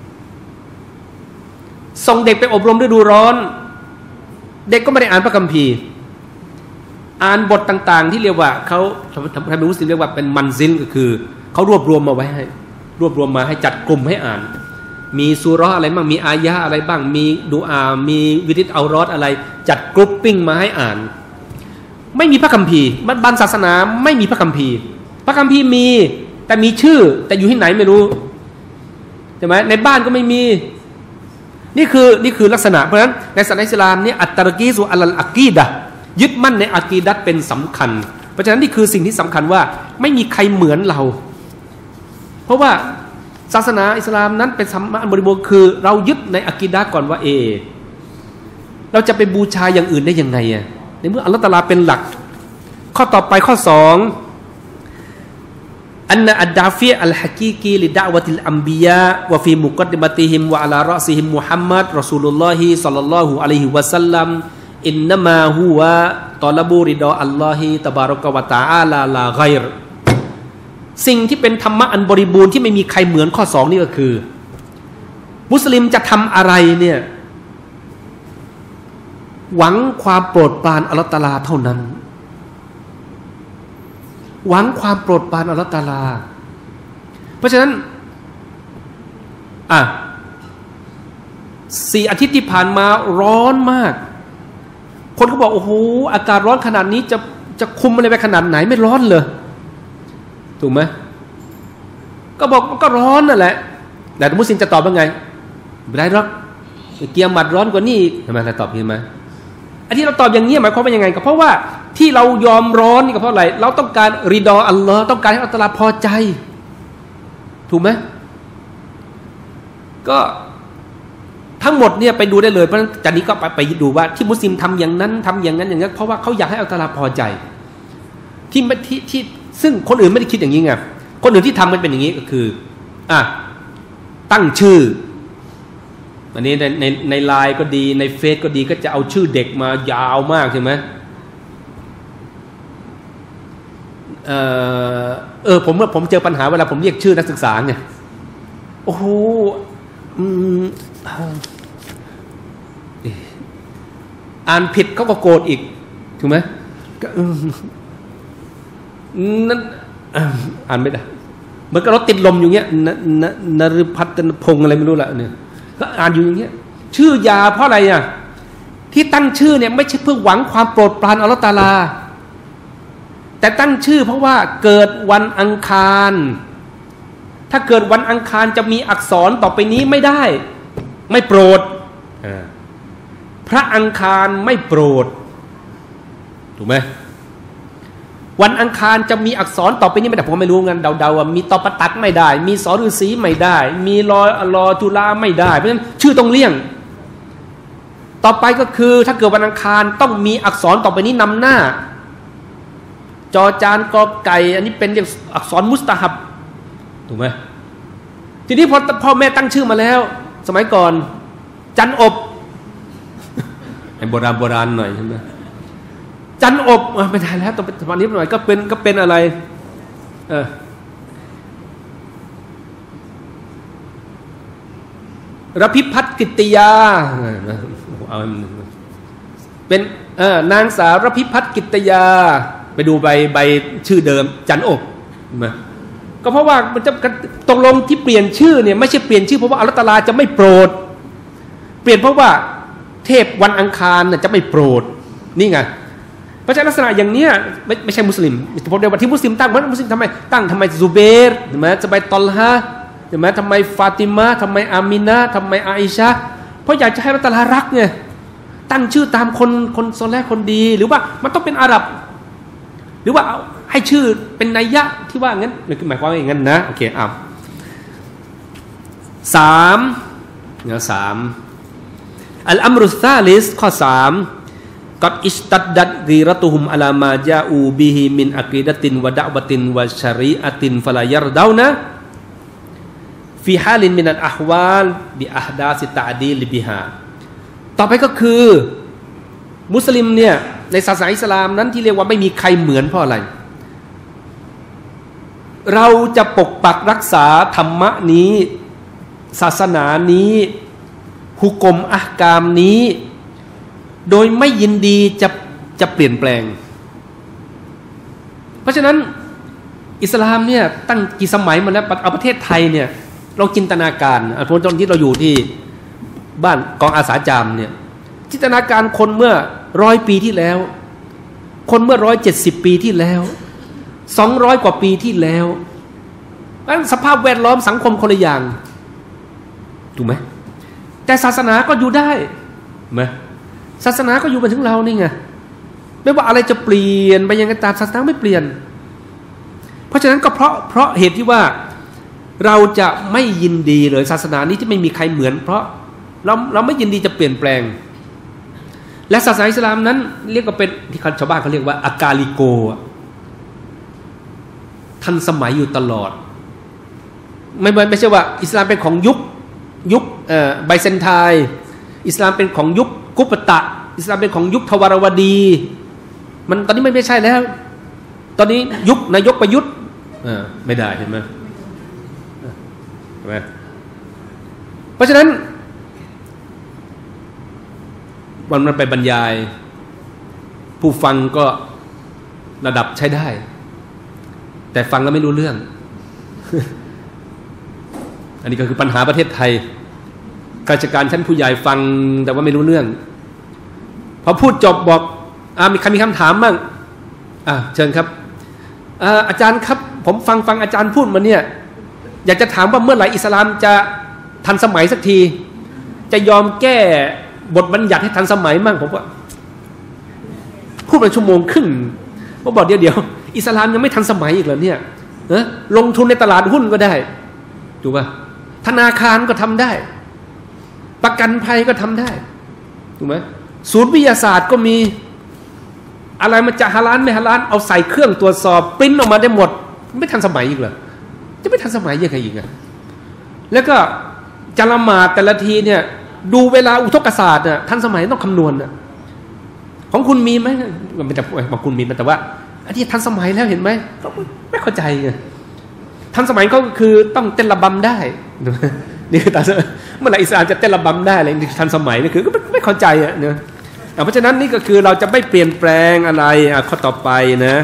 A: ส่งเด็กไปอบรมฤดูร้อนเด็กก็ไม่ได้อ่านพระคัมภีร์อ่านบทต่างๆที่เรียกว่าเขาทำมุสลิมเรียกว่าเป็นมันซิลก็คือเขารวบรวมมาให้จัดกลุ่มให้อ่านมีซูเราะห์อะไรบ้างมีอายะห์อะไรบ้างมีดุอามีวิริดอัลรอดอะไรจัดกรุ๊ปปิ้งมาให้อ่านไม่มีพระคัมภีร์บรรศาสนาไม่มีพระคัมภีร์พระคัมภีร์มีแต่มีชื่อแต่อยู่ที่ไหนไม่รู้ใช่ไหมในบ้านก็ไม่มีนี่คือลักษณะเพราะฉะนั้นในศาสนาอิสลามนี่อัตตะรกีซุอัลลอะกีดะห์ยึดมั่นในอะกีดะห์เป็นสำคัญเพราะฉะนั้นนี่คือสิ่งที่สำคัญว่าไม่มีใครเหมือนเราเพราะว่าศาสนาอิสลามนั้นเป็นสัมมาบริบูรณ์คือเรายึดในอะกีดะห์ก่อนว่าเราจะไปบูชาอย่างอื่นได้ยังไงในเมื่ออัลเลาะห์ตะอาลาเป็นหลักข้อต่อไปข้อ2อันนะอัดดาฟีอัลฮะกีกีลิดะอ์วะติลอัมบิยาวะฟีมุกัดดิมะติฮิมวะอะลารอซิฮิมมุฮัมมัดรอซูลุลลอฮิศ็อลลัลลอฮุอะลัยฮิวะซัลลัมอินนะมาฮุวะตอลบูริดออัลลอฮิตะบารอกะวะตะอาลาลาฆอยรสิ่งที่เป็นธรรมะอันบริบูรณ์ที่ไม่มีใครเหมือนข้อ2นี่ก็คือมุสลิมจะทำอะไรเนี่ยหวังความโปรดปรานอัลเลาะห์ตะอาลาเท่านั้นหวังความโปรดปรานอัลเลาะห์ตะอาลาเพราะฉะนั้น4 อาทิตย์ที่ผ่านมาร้อนมากคนก็บอกโอ้โหอากาศร้อนขนาดนี้จะคุมอะไรไปขนาดไหนไม่ร้อนเลยถูกไหมก็บอกก็ร้อนนั่นแหละแต่มุสลิมจะตอบว่าไงไม่ได้หรอกเกียร์หมัดร้อนกว่านี้ทำไมเราตอบเห็นไหมอันที่เราตอบอย่างนี้หมายความว่ายังไงก็เพราะว่าที่เรายอมร้อนนี่ก็เพราะอะไรเราต้องการริดออัลลอฮ์ต้องการให้อัลลอฮ์พอใจถูกไหมก็ทั้งหมดเนี่ยไปดูได้เลยเพราะฉะนั้นจากนี้ก็ไปดูว่าที่มุสลิมทำอย่างนั้นทำอย่างนั้นอย่างนั้นเพราะว่าเขาอยากให้อัลลอฮ์พอใจที่ซึ่งคนอื่นไม่ได้คิดอย่างนี้ไงคนอื่นที่ทำมันเป็นอย่างนี้ก็คือตั้งชื่ออันนี้ในไลน์ก็ดีในเฟซก็ดีก็จะเอาชื่อเด็กมายาวมากใช่ไหมผมเจอปัญหาเวลาผมเรียกชื่อนักศึกษาไงโอ้โหอ่านผิดเขาก็โกรธอีกถูกไหมนั่นอ่านไม่ได้เหมือนกับรถติดลมอยู่เงี้ยนฤพัฒนพงษ์อะไรไม่รู้ละเนี่ยก็อ่านอยู่อย่างเงี้ยชื่อยาเพราะอะไรอ่ะที่ตั้งชื่อเนี่ยไม่ใช่เพื่อหวังความโปรดปรานอัลเลาะห์ตะอาลาแต่ตั้งชื่อเพราะว่าเกิดวันอังคารถ้าเกิดวันอังคารจะมีอักษรต่อไปนี้ไม่ได้ไม่โปรดพระอังคารไม่โปรดถูกไหมวันอังคารจะมีอักษรต่อไปนี้ไม่ได้ผมไม่รู้งั้นเดาๆว่ามีตอปตักไม่ได้มีสอฤาษีไม่ได้มีรอจุฬาไม่ได้เพราะฉะนั้นชื่อต้องเลี่ยงต่อไปก็คือถ้าเกิดวันอังคารต้องมีอักษรต่อไปนี้นำหน้าจอจานกอไก่อันนี้เป็นเรียกอักษรมุสตะฮับถูกไหมทีนี้พอพ่อแม่ตั้งชื่อมาแล้วสมัยก่อนจันอบโบราณหน่อยใช่ไหมจันอบไม่ได้แล้วต้องเป็นสมัยนี้หน่อยก็เป็นอะไรระพิพัฒน์กิตติยาเอาเป็นนางสาวระพิพัฒน์กิตติยาไปดูใบชื่อเดิมจันอบมาก็เพราะว่ามันจะตกลงที่เปลี่ยนชื่อเนี่ยไม่ใช่เปลี่ยนชื่อเพราะว่าอัลเลาะห์ตะอาลาจะไม่โปรดเปลี่ยนเพราะว่าเทพวันอังคารน่ะจะไม่โปรดนี่ไงเพราะฉะนั้นลักษณะอย่างเนี้ยไม่ใช่มุสลิมผมเดียวว่าที่มุสลิมตั้งมุสลิมทำไมซูเบรใช่ไหมทำไมตอลฮะใช่ไหมทำไมฟาติมาทำไมอามินะทำไมอาอิชะเพราะอยากจะให้อัลเลาะห์ตะอาลารักไงตั้งชื่อตามคนซอเลห์คนดีหรือว่ามันต้องเป็นอาหรับหรือว่าให้ชื่อเป็นนัยยะที่ว่างั้นหมายความว่าอย่างนั้นนะโอเค3อัลอัมรุสซาลิสข้อ3กัดอิสตัดดัดกีรตุฮุมอะลามาจาอูบิฮิมินอะกีดะตินวะดะวะตินวะชะรีอะตินฟะลายัรดาวนะฟีฮาลินมินัลอะฮวาลบิอะฮดาซิตะอดีลบิฮาต่อไปก็คือมุสลิมเนี่ยในศาสนาอิสลามนั้นที่เรียกว่าไม่มีใครเหมือนเพราะอะไรเราจะปกปักรักษาธรรมะนี้ศาสนานี้ฮุกมอะห์กามนี้โดยไม่ยินดีจะเปลี่ยนแปลงเพราะฉะนั้นอิสลามเนี่ยตั้งกี่สมัยมาแล้วเอาประเทศไทยเนี่ยเราจินตนาการตอนที่เราอยู่ที่บ้านกองอาสาจามเนี่ยจินตนาการคนเมื่อ100 ปีที่แล้วคนเมื่อ170 ปีที่แล้ว200 กว่าปีที่แล้วนั้นสภาพแวดล้อมสังคมคนละอย่างถูกไหมแต่ศาสนาก็อยู่ได้ไหมศาสนาก็อยู่มาถึงเรานี่ไงไม่ว่าอะไรจะเปลี่ยนไปยังไงตามศาสนาไม่เปลี่ยนเพราะฉะนั้นก็เพราะเหตุที่ว่าเราจะไม่ยินดีเลยศาสนานี้ที่ไม่มีใครเหมือนเพราะเราไม่ยินดีจะเปลี่ยนแปลงและศาสนาอิสลามนั้นเรียกว่าเป็นที่ชาวบ้านเขาเรียกว่าอากาลิโกทันสมัยอยู่ตลอดไม่ใช่ว่าอิสลามเป็นของยุคไบเซนไทน์อิสลามเป็นของยุคกุปตะอิสลามเป็นของยุคทวารวดีมันตอนนี้ไม่ใช่แล้วตอนนี้ยุคนายกประยุทธ์ไม่ได้เห็นไหมเพราะฉะนั้นวันนั้นไปบรรยายผู้ฟังก็ระดับใช้ได้แต่ฟังแล้วไม่รู้เรื่อง อันนี้ก็คือปัญหาประเทศไทยข้าราชการชั้นผู้ใหญ่ฟังแต่ว่าไม่รู้เรื่องพอพูดจบบอกมีใครมีคำถามบ้างเชิญครับอาจารย์ครับผมฟังอาจารย์พูดมาเนี่ยอยากจะถามว่าเมื่อไหร่อิสลามจะทันสมัยสักทีจะยอมแก้บทบัญญัติให้ทันสมัยมั่งผมว่าพูดมาชั่วโมงครึ่งผมบอกเดี๋ยวอิสลามยังไม่ทันสมัยอีกเหรอเนี่ยลงทุนในตลาดหุ้นก็ได้ถูกป่ะธนาคารก็ทำได้ประกันภัยก็ทำได้ถูกไหมศูนย์วิทยาศาสตร์ก็มีอะไรมันจะฮาลาลไม่ฮาลาลเอาใส่เครื่องตรวจสอบปริ้นออกมาได้หมดไม่ทันสมัยอีกเหรอจะไม่ทันสมัยยังไงอีกแล้วก็จะละหมาดแต่ละทีเนี่ยดูเวลาอุทกศาสตร์ทันสมัยต้องคำนวณของคุณมีไหมมันจะบอกคุณมีแต่ว่าอันนี้ทันสมัยแล้วเห็นไหมไม่เข้าใจไงทันสมัยก็คือต้องเต้นระบำได้นี่คือเมื่อไหร่อิสลามจะเต้นระบำได้อะไรนี่ทันสมัยนี่คือก็ไม่เข้าใจเนี่ยเพราะฉะนั้นนี่ก็คือเราจะไม่เปลี่ยนแปลงอะไรข้อต่อไปนะ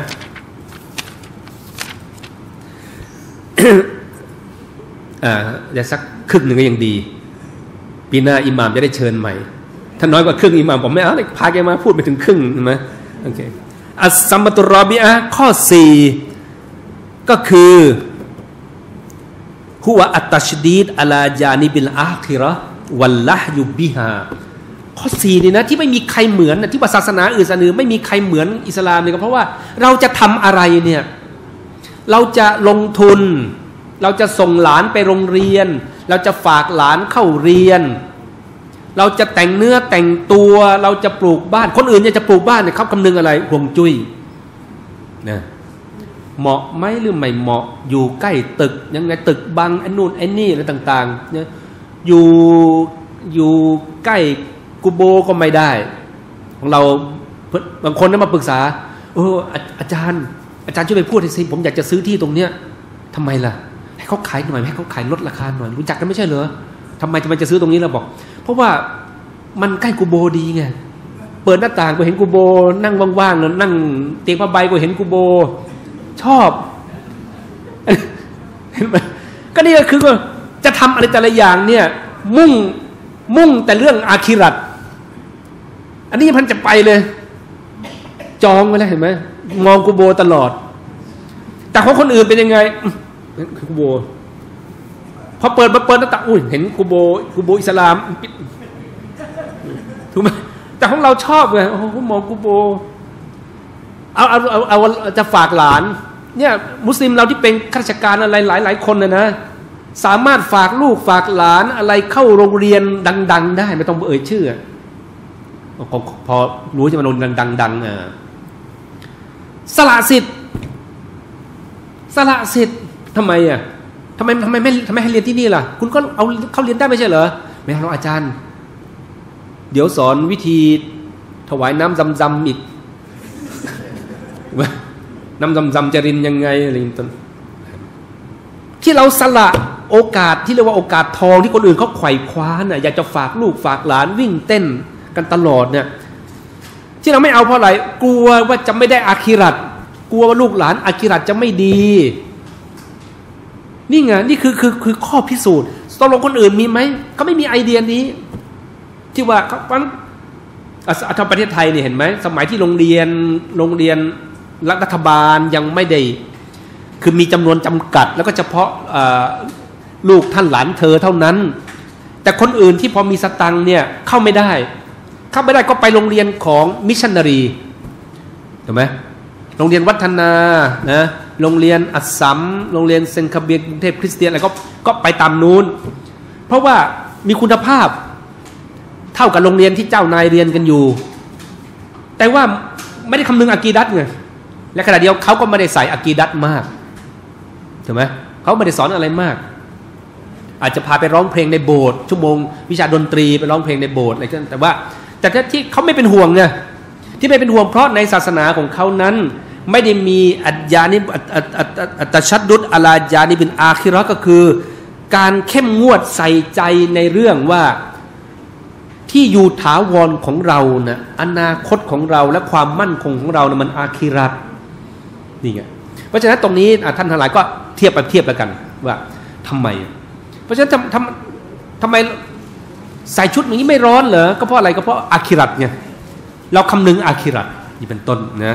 A: จะสักครึ่งหนึ่งก็ยังดีปีหน้าอิหม่ามจะได้เชิญใหม่ถ้าน้อยกว่าครึ่งอิหม่ามผมไม่เอาเลยพาแกมาพูดไปถึงครึ่งใช่ไหมโอเคอัสซัมมัตุรอบิอะข้อ4ก็คือฮุวะอัตตัชดีดอะลาญานิบิลอาคิเราะห์วัลละฮยุบิฮาข้อ4นี่นะที่ไม่มีใครเหมือนที่ว่าศาสนาอื่นศาสนาอื่นไม่มีใครเหมือนอิสลามเลยก็เพราะว่าเราจะทำอะไรเนี่ยเราจะลงทุนเราจะส่งหลานไปโรงเรียนเราจะฝากหลานเข้าเรียนเราจะแต่งเนื้อแต่งตัวเราจะปลูกบ้านคนอื่นจะปลูกบ้านเนี่ยเขาคำนึงอะไรห่วงจุ้ยนะเหมาะไหมหรือไม่เหมาะอยู่ใกล้ตึกยังไงตึกบังไอ้นู่นไอ้นี่อะไรต่างๆเนี่ยอยู่ใกล้กุโบก็ไม่ได้ของเราบางคนนั้นมาปรึกษาอาจารย์ช่วยไปพูดให้สิผมอยากจะซื้อที่ตรงเนี้ยทำไมล่ะให้เขาขายหน่อยให้เขาขายลดราคาหน่อยรู้จักกันไม่ใช่เหรอทำไมจะซื้อตรงนี้เราบอกเพราะว่ามันใกล้กุโบดีไงเปิดหน้าต่างก็เห็นกุโบนั่งว่างๆแล้วนั่งเตียงผ้าใบก็เห็นกุโบชอบเห็นไหมก็นี่ก็คือจะทำอะไรแต่ละอย่างเนี่ยมุ่งแต่เรื่องอาคิเราะห์อันนี้พันจะไปเลยจองไว้แล้วเห็นไหมมองกุโบตลอดแต่ของคนอื่นเป็นยังไงกุโบพอเปิดหน้าต่างเห็นกุโบอิสลามถูกไหมแต่ของเราชอบไงโอ้โหมองกุโบเอาจะฝากหลานเนี่ยมุสลิมเราที่เป็นข้าราชการอะไรหลายคนนะสามารถฝากลูกฝากหลานอะไรเข้าโรงเรียนดังๆได้ไม่ต้องเอ่ยชื่อพอรู้จะมาโรงเรียนดังสละสิทธิ์ทำไมทำไมให้เรียนที่นี่ล่ะคุณก็เอาเข้าเรียนได้ไม่ใช่เหรอไม่เอาอาจารย์เดี๋ยวสอนวิธีถวายน้ำซำๆอีกน้ำซำๆจะรินยังไงอะไรอย่างต้นที่เราสละโอกาสที่เรียกว่าโอกาสทองที่คนอื่นเขาไขว่คว้าน่ะอยากจะฝากลูกฝากหลานวิ่งเต้นกันตลอดเนี่ยที่เราไม่เอาเพราะอะไรกลัวว่าจะไม่ได้อาคิเราะห์กลัวว่าลูกหลานอาคิเราะห์จะไม่ดีนี่ไงนี่คือข้อพิสูจน์ตกลงคนอื่นมีไหมเขาไม่มีไอเดียนี้ที่ว่าทางประเทศไทยเนี่ยเห็นไหมสมัยที่โรงเรียนรัฐบาลยังไม่ได้คือมีจำนวนจำกัดแล้วก็เฉพาะลูกท่านหลานเธอเท่านั้นแต่คนอื่นที่พอมีสตังค์เนี่ยเข้าไม่ได้ก็ไปโรงเรียนของมิชชันนารีถูกไหมโรงเรียนวัฒนานะโรงเรียนอัสสัมโรงเรียนเซนคาเบียกรุงเทพคริสเตียนอะไรก็ไปตามนู้นเพราะว่ามีคุณภาพเท่ากับโรงเรียนที่เจ้านายเรียนกันอยู่แต่ว่าไม่ได้คำนึงอากีดัตไงและขณะเดียวเขาก็ไม่ได้ใส่อากีดัตมากถูกไหมเขาไม่ได้สอนอะไรมากอาจจะพาไปร้องเพลงในโบสถ์ชั่วโมงวิชาดนตรีไปร้องเพลงในโบสถ์อะไรกันแต่ที่เขาไม่เป็นห่วงไงที่ไม่เป็นห่วงเพราะในศาสนาของเขานั้นไม่ได้มีอัจญานิอัตชัดดุษอะลาญานิบินอาคิเราะห์ก็คือการเข้มงวดใส่ใจในเรื่องว่าที่อยู่ถาวรของเรานะอนาคตของเราและความมั่นคงของเรานะมันอาคิเราะห์นี่ไงเพราะฉะนั้นตรงนี้ท่านทั้งหลายก็เทียบแล้วกันว่าทำไมเพราะฉะนั้นทำไมใส่ชุดอย่างนี้ไม่ร้อนเหรอก็เพราะอะไรก็เพราะอาคิเราะห์ไงเราคำนึงอาคิเราะห์นี่เป็นต้นนะ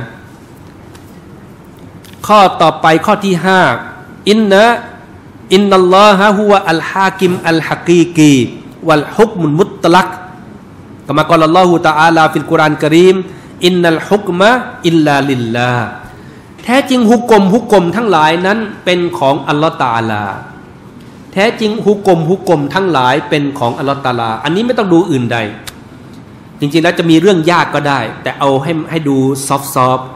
A: ข้อต่อไปข้อที่5อินนัลลอฮะฮุวะอัลฮากิมอัลฮะกีกีวัลฮุกมุลมุตลักกะมากอลลอฮุตะอาลาฟิลกุรอานกะรีมอินนัลฮุกมะอิลลาลิลลาห์แท้จริงฮุกมทั้งหลายนั้นเป็นของอัลลอฮฺตะอาลาแท้จริงฮุกมทั้งหลายเป็นของอัลลอฮฺตะอาลาอันนี้ไม่ต้องดูอื่นใดจริงๆแล้วจะมีเรื่องยากก็ได้แต่เอาให้ดูซอฟ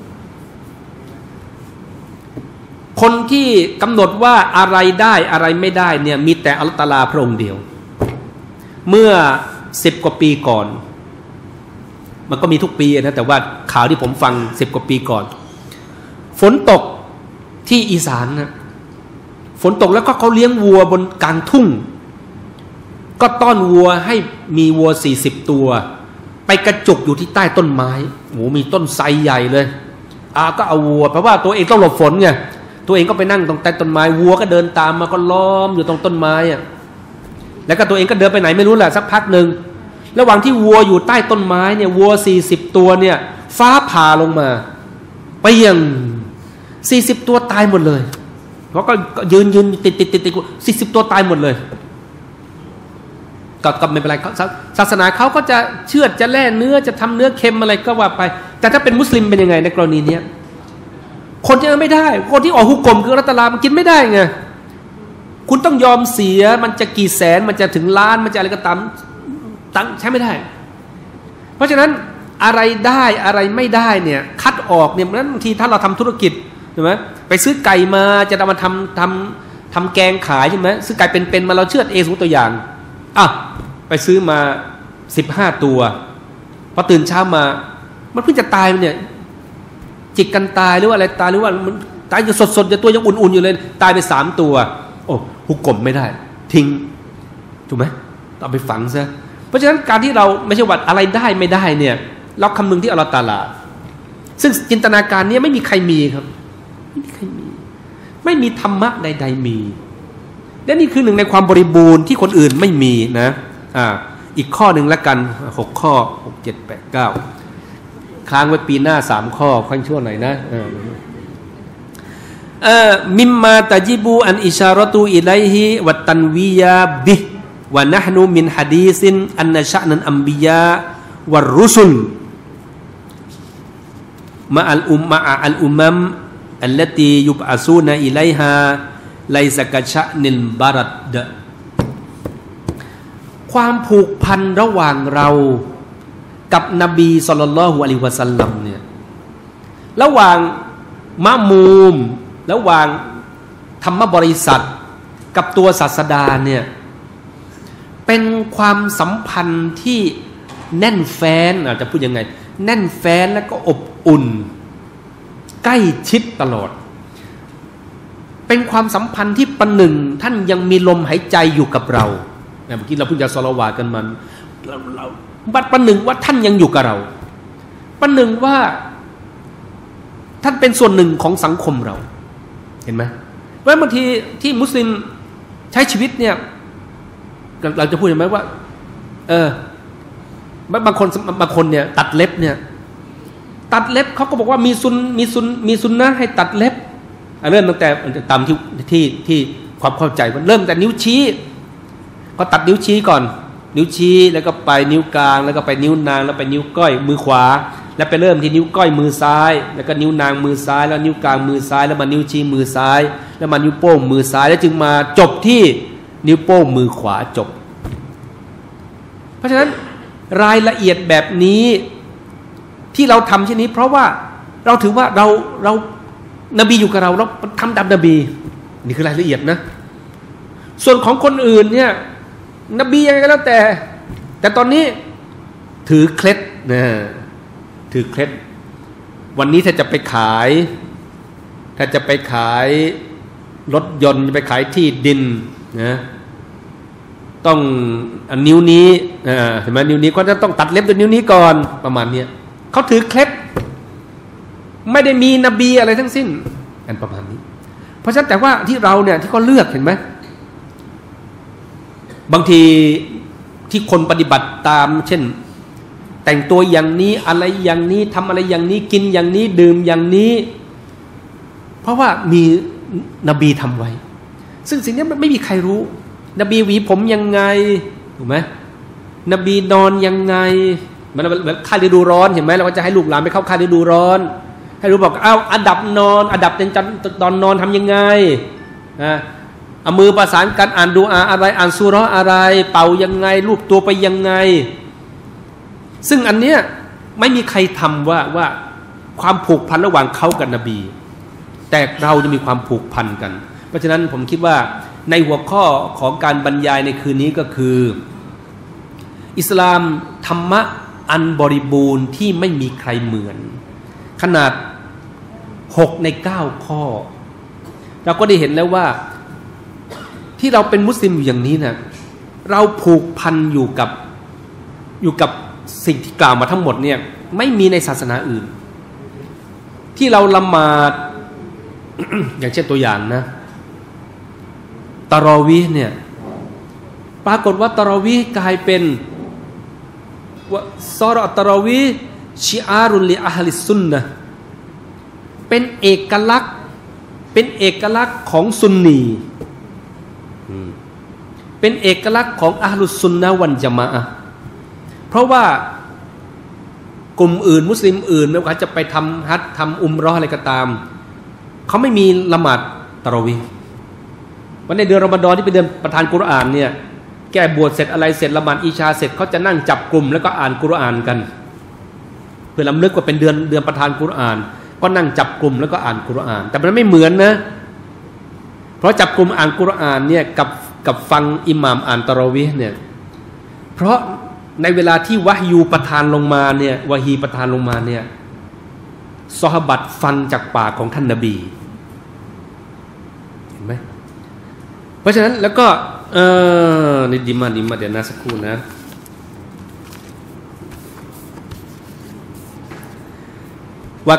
A: คนที่กำหนดว่าอะไรได้อะไรไม่ได้เนี่ยมีแต่อัลลอฮฺตะอาลาพระองค์เดียวเมื่อ10 กว่าปีก่อนมันก็มีทุกปีนะแต่ว่าข่าวที่ผมฟัง10 กว่าปีก่อนฝนตกที่อีสานนะฝนตกแล้วก็เขาเลี้ยงวัวบนกลางทุ่งก็ต้อนวัวให้มีวัว40 ตัวไปกระจุกอยู่ที่ใต้ต้นไม้โหมีต้นไทรใหญ่เลยก็เอาวัวเพราะว่าตัวเองต้องหลบฝนไงตัวเองก็ไปนั่งตรงใต้ต้นไม้วัวก็เดินตามมาก็ล้อมอยู่ตรงต้นไม้อะแล้วก็ตัวเองก็เดินไปไหนไม่รู้แหละสักพักหนึ่งระหว่างที่วัวอยู่ใต้ต้นไม้เนี่ยวัว40 ตัวเนี่ยฟ้าผ่าลงมาเปี้ยง40 ตัวตายหมดเลยเขาก็ยืนติด40 ตัวตายหมดเลยก็ไม่เป็นไรศาสนาเขาก็จะเชือดจะแล่เนื้อจะทำเนื้อเค็มอะไรก็ว่าไปแต่ถ้าเป็นมุสลิมเป็นยังไงในกรณีนี้คนที่ไม่ได้คนที่ออกฮุกมคืออัลเลาะห์ตะอาลามันกินไม่ได้ไงคุณต้องยอมเสียมันจะกี่แสนมันจะถึงล้านมันจะอะไรก็ตามตั้งใช้ไม่ได้เพราะฉะนั้นอะไรได้อะไรไม่ได้เนี่ยคัดออกเนี่ยนั้นบางทีถ้าเราทำธุรกิจใช่ไหมไปซื้อไก่มาจะเอามาทำแกงขายใช่ไหมซื้อไก่เป็นๆมาเราเชือดสมมุติตัวอย่างไปซื้อมา15 ตัวพอตื่นเช้ามามันเพิ่งจะตายเนี่ยจิกกันตายหรือว่าอะไรตายหรือว่ามันตายอยู่สดๆอยู่ตัวยังอุ่นๆอยู่เลยตายไป3 ตัวโอ้ฮุกกลมไม่ได้ทิ้งถูกไหมเอาไปฝังซะเพราะฉะนั้นการที่เราไม่ใช่ว่าอะไรได้ไม่ได้เนี่ยเราคำนึงที่อัลเลาะห์ตะอาลาซึ่งจินตนาการนี้ไม่มีใครมีครับไม่มีธรรมะใดๆมีและนี่คือหนึ่งในความบริบูรณ์ที่คนอื่นไม่มีนะอีกข้อหนึ่งละกัน6 ข้อ6 7 8 9ค้างไว้ปีหน้า3 ข้อค่อยช่วงไหนนะมิมมาตะจิบูอันอิชารตุอิไลฮิวัตตันวิยาบิวะนะห์นุมินหะดีซินอันนะชะนันอัมบิยาวัรรุสุลมะอัลอุมัมอัลลตียุบอะซูนะอิไลฮาไลซะกะชะนิลบารัดความผูกพันระหว่างเรากับนบีศ็อลลัลลอฮุอะลัยฮิวะซัลลัมเนี่ยระหว่างมะมูมระหว่างธรรมบริษัทกับตัวศาสดาเนี่ยเป็นความสัมพันธ์ที่แน่นแฟ้นจะพูดยังไงแน่นแฟ้นแล้วก็อบอุ่นใกล้ชิดตลอดเป็นความสัมพันธ์ที่ประหนึ่งท่านยังมีลมหายใจอยู่กับเราเมื่อกี้เราเพิ่งจะศอลาวาตกันมันเราบัดประหนึ่งว่าท่านยังอยู่กับเราประหนึ่งว่าท่านเป็นส่วนหนึ่งของสังคมเราเห็นไหมเพราะบางทีที่มุสลิมใช้ชีวิตเนี่ยเราจะพูดยังไงว่าบางคนเนี่ยตัดเล็บเนี่ยตัดเล็บเขาก็บอกว่ามีซุนนะให้ตัดเล็บเริ่มตั้งแต่ตามที่ความเข้าใจมันเริ่มแต่นิ้วชี้ก็ตัดนิ้วชี้ก่อนนิ้วชี้แล้วก็ไปนิ้วกลางแล้วก็ไปนิ้วนางแล้วไปนิ้วก้อยมือขวาแล้วไปเริ่มที่นิ้วก้อยมือซ้ายแล้วก็นิ้วนางมือซ้ายแล้วนิ้วกลางมือซ้ายแล้วมานิ้วชี้มือซ้ายแล้วมานิ้วโป้งมือซ้ายแล้วจึงมาจบที่นิ้วโป้งมือขวาจบเพราะฉะนั้นรายละเอียดแบบนี้ที่เราทำเช่นนี้เพราะว่าเราถือว่าเรานบีอยู่กับเราทำตามนบีนี่คือรายละเอียดนะส่วนของคนอื่นเนี่ยนบียังไงก็แล้วแต่ตอนนี้ถือเคล็ดนะถือเคล็ดวันนี้ถ้าจะไปขายรถยนต์จะไปขายที่ดินนะต้องนิ้วนี้เห็นไหมนิ้วนี้ก็จะต้องตัดเล็บด้วยนิ้วนี้ก่อนประมาณนี้เขาถือเคล็ดไม่ได้มีนบีอะไรทั้งสิ้นกันประมาณนี้เพราะฉะนั้นแต่ว่าที่เราเนี่ยที่เขาเลือกเห็นไหมบางทีที่คนปฏิบัติตามเช่นแต่งตัวอย่างนี้อะไรอย่างนี้ทำอะไรอย่างนี้กินอย่างนี้ดื่มอย่างนี้เพราะว่ามีนบีทำไว้ซึ่งสิ่งนี้มันไม่มีใครรู้นบีหวีผมยังไงถูกไหมนบีนอนยังไงมันค่าฤดูร้อนเห็นไหมเราก็จะให้ลูกหลานไปเข้าค่าฤดูร้อนให้รู้บอกอันดับนอนอันดับตอนนอนทำยังไงเอามือประสานกันอ่านดูอาอะไรอ่านซูเราะห์อะไรเป่ายังไงลูบตัวไปยังไงซึ่งอันเนี้ยไม่มีใครทำว่าความผูกพันระหว่างเขากับนบีแต่เราจะมีความผูกพันกันเพราะฉะนั้นผมคิดว่าในหัวข้อของการบรรยายในคืนนี้ก็คืออิสลามธรรมะอันบริบูรณ์ที่ไม่มีใครเหมือนขนาด6 ใน 9 ข้อเราก็ได้เห็นแล้วว่าที่เราเป็นมุสลิมอยู่อย่างนี้นะเราผูกพันอยู่กับสิ่งที่กล่าวมาทั้งหมดเนี่ยไม่มีในศาสนาอื่นที่เราละหมาด อย่างเช่นตัวอย่างนะตะรอวีห์เนี่ยปรากฏว่าตะรอวีห์กลายเป็นว่าซอรอตะรอวีห์ชิอารุลลิอะฮลิซุนนะห์เป็นเอกลักษณ์ของซุนนีเป็นเอกลักษณ์ของอะห์ลุสซุนนะฮ์วัลญะมาอะห์เพราะว่ากลุ่มอื่นมุสลิมอื่นไม่ว่าจะไปทำฮัจญ์ทำอุมเราะห์อะไรก็ตามเขาไม่มีละหมาดตะเราะวีห์วันในเดือนรอมฎอนที่เป็นเดือนประทานกุรอานเนี่ยแก้บวชเสร็จอะไรเสร็จละหมาดอิชาเสร็จเขาจะนั่งจับกลุ่มแล้วก็อ่านกุรอานกันเพื่อรำลึกว่าเป็นเดือนประทานกุรอานก็นั่งจับกลุ่มแล้วก็อ่านกุรอานแต่มันไม่เหมือนนะเพราะจับกลุ่มอ่านกุรอานเนี่ยกับฟังอิหม่ามอ่านตะเราะวีห์เนี่ยเพราะในเวลาที่วะฮยูประทานลงมาเนี่ยวะฮีประทานลงมาเนี่ยซอฮาบะห์ฟังจากปากของท่านนบีเห็นไหมเพราะฉะนั้นแล้วก็นี่ดีมากเดี๋ยวนะสักครู่นะว่า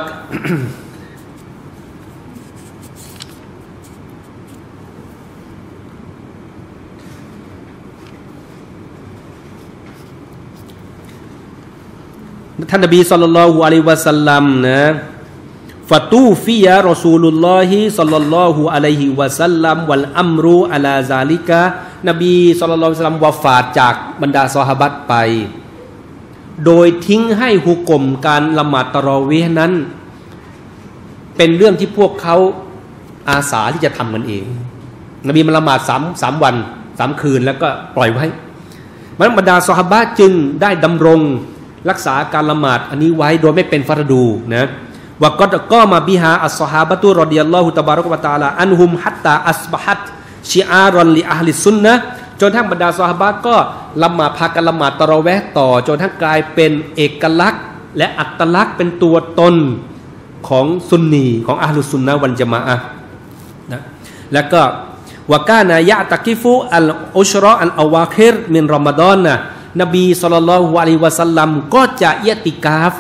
A: ท่านนบีศ็อลลัลลอฮุอะลัยฮิวะซัลลัมนะฟะตูฟิยะรอซูลุลลอฮิศ็อลลัลลอฮุอะลัยฮิวะซัลลัมวัลอัมรุอะลาซาลิกะนบีศ็อลลัลลอฮุอะลัยฮิวะซัลลัมวะฟาตจากบรรดาซอฮาบะห์ไปโดยทิ้งให้หุกมการละหมาดตะเราะวีห์นั้นเป็นเรื่องที่พวกเขาอาสาที่จะทำกันเองนบีมาละหมาด3 วัน 3 คืนแล้วก็ปล่อยไว้บรรดาซอฮาบะห์จึงได้ดำรงรักษาการละหมาดอันนี้ไว้โดยไม่เป็นฟัรดูนะวะก็มาบิฮาอัสซอฮาบะตุรอฎิยัลลอฮุตะบารอกะวะตะอาลาอันฮุมฮัตตาอัสบะฮัตชิอารันลิอะฮลิซุนนะห์จนทั้งบรรดาซอฮาบะห์ก็ละหมาดพากันละหมาดตะเราะวีห์ต่อจนทั้งกลายเป็นเอกลักษณ์และอัตลักษณ์เป็นตัวตนของซุนนีของอะฮลุสซุนนะฮ์วัลญะมาอะห์นะแล้วก็วะกานายะตะกิฟุอัลอุชรออัลอาวาคิรมินรอมฎอนนะนบีศ็อลลัลลอฮุอะลัยฮิวะซัลลัมก็จะอิอติกาฟ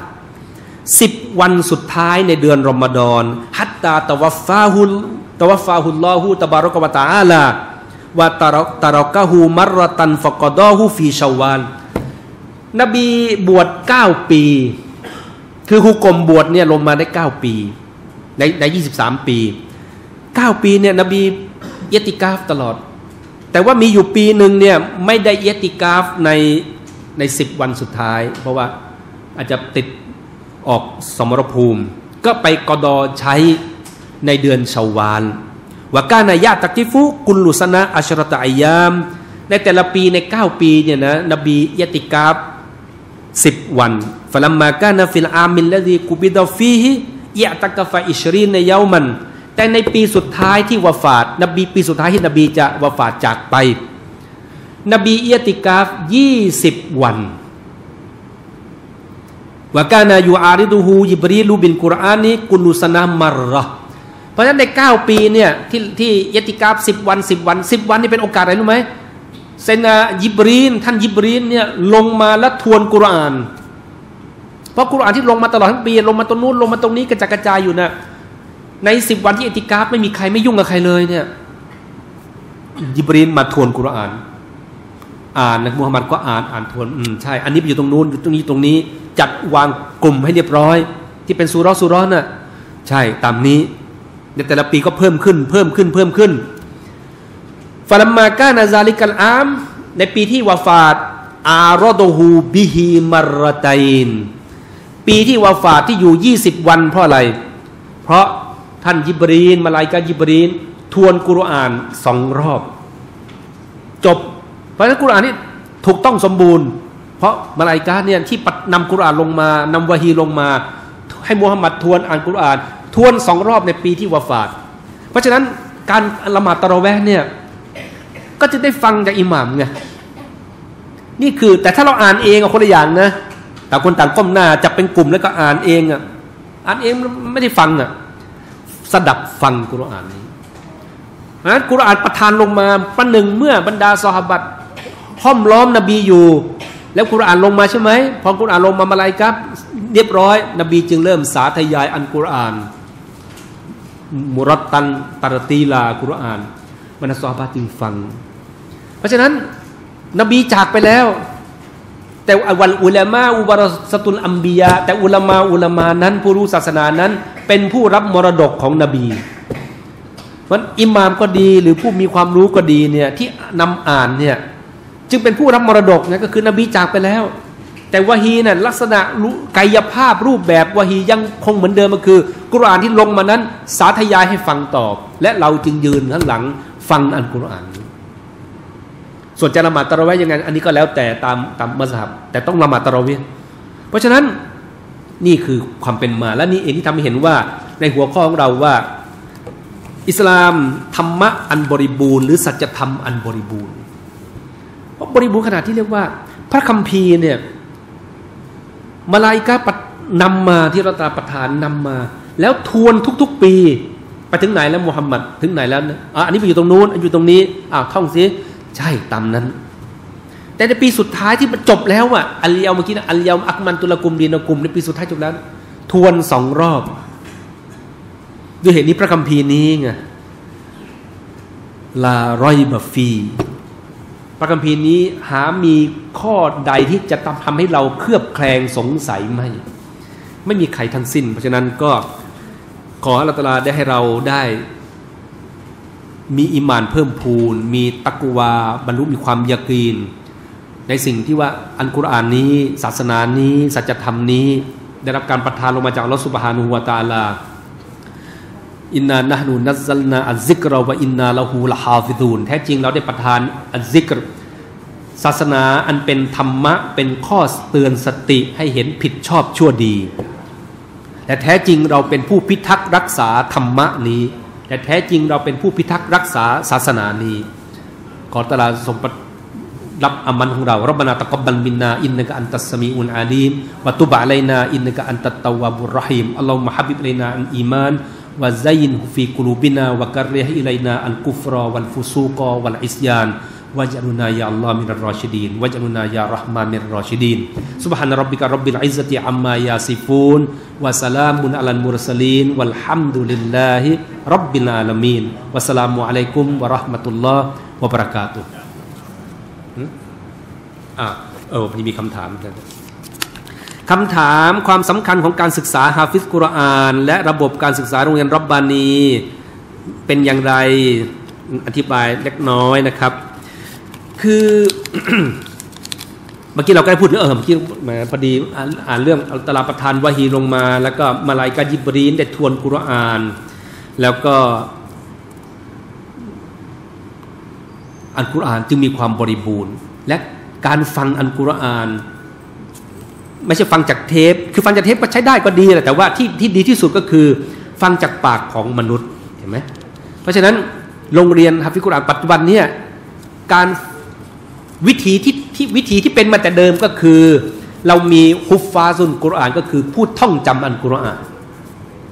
A: 10 วันสุดท้ายในเดือนรอมฎอนฮัตตาตะวัฟฟาฮุลลอฮุตะบารอกะวะตะอาลาวะตะรอกะฮูมัรรอตันฟะกอฎอฮูฟีชาวาลนบีบวช9 ปีคือฮุกมบวชเนี่ยลงมาได้9 ปีใน23 ปี9 ปีเนี่ยนบีอิอติกาฟตลอดแต่ว่ามีอยู่ปีหนึ่งเนี่ยไม่ได้อิอติกาฟใน10 วันสุดท้ายเพราะว่าอาจจะติดออกสมรภูมิก็ไปกอฎอใช้ในเดือนชาวาลวะกานายะตะกิฟุกุลลุสนะอัชรตะอัยยามในแต่ละปีใน9 ปีเนี่ยนะนบีอิอติกาฟ10 วันฟะลัมมากานะฟิลอามิลละซีกุบิดะฟีฮิอิอ์ตะกะฟะอิชรีนยอมันแต่ในปีสุดท้ายที่วะฟาตนบีปีสุดท้ายที่นบีจะวะฟาตจากไปนบีอิอ์ติกาฟ20 วันวะกานะยูอาริดุฮูญิบรีลุบิลกุรอานีกุลุสนะมัรเราะห์เพราะฉะนั้นใน9ปีเนี่ยที่ยะติกาฟ10 วันนี่เป็นโอกาสอะไรรู้ไหมเซนายิบรีนท่านยิบรีนเนี่ยลงมาแล้วทวนกุรอานเพราะกุรอานที่ลงมาตลอดทั้งปีลงมาตรงนู้นลงมาตรงนี้กระจายอยู่นะใน10 วันที่อิติกาฟไม่มีใครไม่ยุ่งกับใครเลยเนี่ยยิบรีนมาทวนกุรอานอ่านนะมุฮัมมัดก็อ่านทวนใช่อันนี้ไปอยู่ตรงนู้นอยู่ตรงนี้จัดวางกลุ่มให้เรียบร้อยที่เป็นซูเราะห์น่ะใช่ตามนี้ในแต่ละปีก็เพิ่มขึ้นฟาลัมมากานะซาลิกัลอามในปีที่วะฟาตอารอดฮูบิฮิมารรตัยนปีที่วะฟาตที่อยู่20 วันเพราะอะไรเพราะท่านยิบรีนมาลาอิกะฮ์ยิบรีนทวนกุรอาน2 รอบจบเพราะฉะนั้นกุรอานนี่ถูกต้องสมบูรณ์เพราะมาลาอิกะฮ์เนี่ยที่นำกุรอานลงมานำวะฮีลงมาให้มุฮัมมัดทวนอ่านกุรอานทวน2 รอบในปีที่วะฟาตเพราะฉะนั้นการละหมาดตะเราะเวห์เนี่ยก็จะได้ฟังจากอิหม่ามไงนี่คือแต่ถ้าเราอ่านเองอะคนละอย่างนะต่างคนต่างก้มหน้าจับเป็นกลุ่มแล้วก็อ่านเองไม่ได้ฟังอะสดับฟังกุรอานนี้นะกุรอานประทานลงมาประหนึ่งเมื่อบรรดาซอฮาบะห์ห้อมล้อมนบีอยู่แล้วกุรอานลงมาใช่ไหมพอกุรอานลงมามาลาอิกะฮ์เรียบร้อยนบีจึงเริ่มสาธยายอันกุรอานมุรัตตันตารตีลากุรอานบรรดาซอฮาบะห์จึงฟังเพราะฉะนั้นนบีจากไปแล้วแต่วันอุลามะอุบารสตุลอัมบียะแต่อุลามะนั้นผู้รู้ศาสนานั้นเป็นผู้รับมรดกของนบีมันอิหม่ามก็ดีหรือผู้มีความรู้ก็ดีเนี่ยที่นำอ่านเนี่ยจึงเป็นผู้รับมรดกนะก็คือนบีจากไปแล้วแต่วะฮีเนี่ยลักษณะกายภาพรูปแบบวะฮียังคงเหมือนเดิมก็คือกุรอานที่ลงมานั้นสาธยายให้ฟังตอบและเราจึงยืนข้างหลังฟังอัลกุรอานส่วนจะละหมาดตะเราะเวห์ยังไงอันนี้ก็แล้วแต่ตามมัซฮับแต่ต้องละหมาดตะเราะเวห์เพราะฉะนั้นนี่คือความเป็นมาและนี่เองที่ทำให้เห็นว่าในหัวข้อของเราว่าอิสลามธรรมะอันบริบูรณ์หรือสัจธรรมอันบริบูรณ์บริบูรณ์ขนาดที่เรียกว่าพระคัมภีร์เนี่ยมลาอิกะฮ์นำมาที่เราตาประทานนำมาแล้วทวนทุกๆปีไปถึงไหนแล้วมุฮัมมัดถึงไหนแล้วอันนี้ไปอยู่ตรงนู้นอยู่ตรงนี้ท่องซิใช่ตามนั้นแต่ในปีสุดท้ายที่มันจบแล้วอัลยาเมื่อกี้นะอัลยาอักมันตุลกุมดีนกุมในปีสุดท้ายจบแล้วทวน2 รอบด้วยเหตุนี้พระคัมภีร์นี้ไงลารอยบะฟีพระคัมภีร์นี้หามีข้อใดที่จะทำให้เราเคลือบแคลงสงสัยไม่มีใครทั้งสิ้นเพราะฉะนั้นก็ขออัลเลาะห์ตะอาลาได้ให้เราได้มีอีหม่านเพิ่มพูนมีตักวาบรรลุมีความยะกีนในสิ่งที่ว่าอัลกุรอานนี้ศาสนานี้สัจธรรมนี้ได้รับการประทานลงมาจากอัลเลาะห์ซุบฮานะฮูวะตะอาลาอินนานะห์นูนัซซัลนาอัซซิกรวะอินนาละฮูละฮาฟิซูนแท้จริงเราได้ประทานอัซซิกรศาสนาอันเป็นธรรมะเป็นข้อเตือนสติให้เห็นผิดชอบชั่วดีแต่แท้จริงเราเป็นผู้พิทักษ์รักษาธรรมะนี้แต่แท้จริงเราเป็นผู้พิทักษ์รักษาศาสนานี้ขอตะอาลาทรงรับอามันของเราร็อบบานาตักับบะลมินนาอินนะกะอันตัสสมีอุลอาลีมวะตุบะอะลัยนาอินนะกะอันตัตตะววาบุรเราะฮีมอัลลอฮุมมะฮับบิบอิลัยนาอัลอีมานวะซัยยินฮุฟีกุลูบินาวะกัรริฮอิลัยนาอัลกุฟรวัลฟุซูกวัลอิสยานwaj'alna ya Allah minal rasyidin waj'alna ya Rahman minal rasyidin subhana rabbika rabbil izzati amma yasifun wa salamun alal mursalin walhamdulillahi rabbil alamin wassalamu alaikum warahmatullahi wabarakatuh วันนี้มีคำถามความสำคัญของการศึกษาฮาฟิซกุรอานและระบบการศึกษาโรงเรียนรับบานีเป็นอย่างไรอธิบายเล็กน้อยนะครับคือ เมื่อกี้เราก็ได้พูดเมื่อกี้พอดีอ่านเรื่องอัลตะลาประทานวะฮีลงมาแล้วก็มาลาอิกะฮ์ญิบรีลได้ทวนกุรอานแล้วก็อัลกุรอานจึงมีความบริบูรณ์และการฟังอัลกุรอานไม่ใช่ฟังจากเทปคือฟังจากเทปก็ใช้ได้ก็ดีแหละแต่ว่าที่ดีที่สุดก็คือฟังจากปากของมนุษย์เห็นไหมเพราะฉะนั้นโรงเรียนฮะฟิซกุรอานปัจจุบันเนี่ยการวิธีที่เป็นมาแต่เดิมก็คือเรามีฮุฟฟาซุลกุรอานก็คือผู้ท่องจำอัลกุรอาน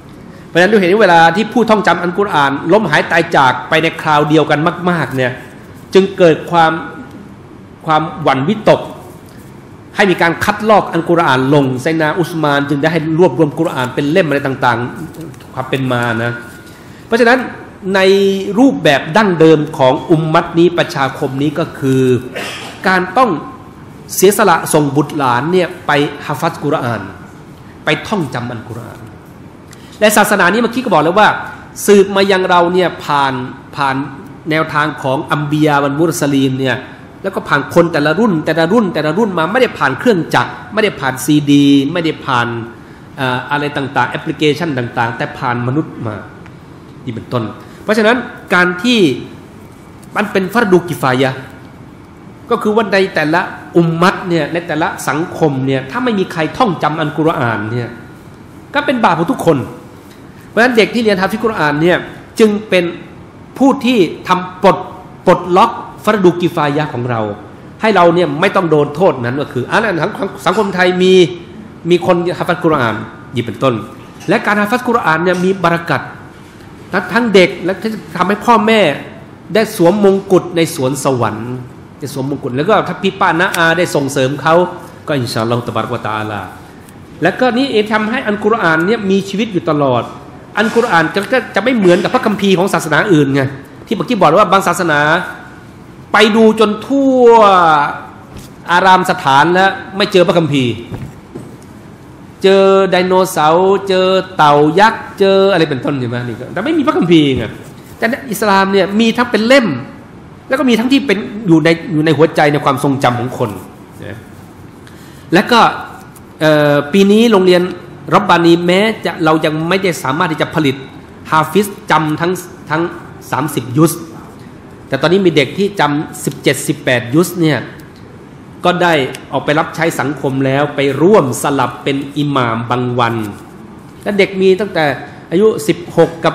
A: เพราะฉะนั้นด้วยเหตุนี้เวลาที่ผู้ท่องจำอัลกุรอานล้มหายตายจากไปในคราวเดียวกันมากๆเนี่ยจึงเกิดความหวั่นวิตกให้มีการคัดลอกอัลกุรอานลงไซนาอุสมานจึงได้ให้รวบรวมกุรอานเป็นเล่มอะไรต่างๆความเป็นมานะเพราะฉะนั้นในรูปแบบดั้งเดิมของอุมมัตนี้ประชาคมนี้ก็คือการต้องเสียสละส่งบุตรหลานเนี่ยไปฮะฟัซกุรอานไปท่องจำอัลกุรอานและศาสนานี้เมื่อกี้ก็บอกแล้วว่าสืบมายังเราเนี่ยผ่านแนวทางของอัมบียาวันมุรสลีนเนี่ยแล้วก็ผ่านคนแต่ละรุ่นมาไม่ได้ผ่านเครื่องจักรไม่ได้ผ่านซีดีไม่ได้ผ่านอะไรต่างๆแอปพลิเคชันต่างๆแต่ผ่านมนุษย์มานี่เป็นต้นเพราะฉะนั้นการที่มันเป็นฟัรดูกิฟายะก็คือว่าในแต่ละอุมมัตเนี่ยในแต่ละสังคมเนี่ยถ้าไม่มีใครท่องจำอัลกุรอานเนี่ยก็เป็นบาปของทุกคนเพราะฉะนั้นเด็กที่เรียนฮะฟิซกุรอานเนี่ยจึงเป็นผู้ที่ทำปลดล็อกฟัรดูกิฟายะของเราให้เราเนี่ยไม่ต้องโดนโทษนั้นก็คือสังคมไทยมีคนฮะฟัซกุรอานนี่เป็นต้นและการฮะฟัซกุรอานเนี่ยมีบารอกัตทั้งเด็กและทำให้พ่อแม่ได้สวมมงกุฎในสวนสวรรค์ได้สวมมงกุฎแล้วก็ถ้าพี่ป้าน้าอาได้ส่งเสริมเขาก็อินชาอัลลอฮฺตะบารักวะตะอาลาแล้วก็นี่ทำให้อัลกุรอานเนี่ยมีชีวิตอยู่ตลอดอัลกุรอานจะไม่เหมือนกับพระคัมภีร์ของศาสนาอื่นไงที่เมื่อกี้บอกว่าบางศาสนาไปดูจนทั่วอารามสถานแล้วไม่เจอพระคัมภีร์เจอไดโนเสาร์เจอเต่ายักษ์เจออะไรเป็นต้นใช่ไหมนี่ก็แต่ไม่มีพระคัมภีร์ไงแต่อิสลามเนี่ยมีทั้งเป็นเล่มแล้วก็มีทั้งที่เป็นอยู่ในหัวใจในความทรงจำของคนนะและก็ปีนี้โรงเรียนรับบานีแม้จะเรายังไม่ได้สามารถที่จะผลิตฮาฟิซจำทั้ง30ยุสแต่ตอนนี้มีเด็กที่จำ17-18ยุสเนี่ยก็ได้ออกไปรับใช้สังคมแล้วไปร่วมสลับเป็นอิหม่ามบางวันและเด็กมีตั้งแต่อายุ16กับ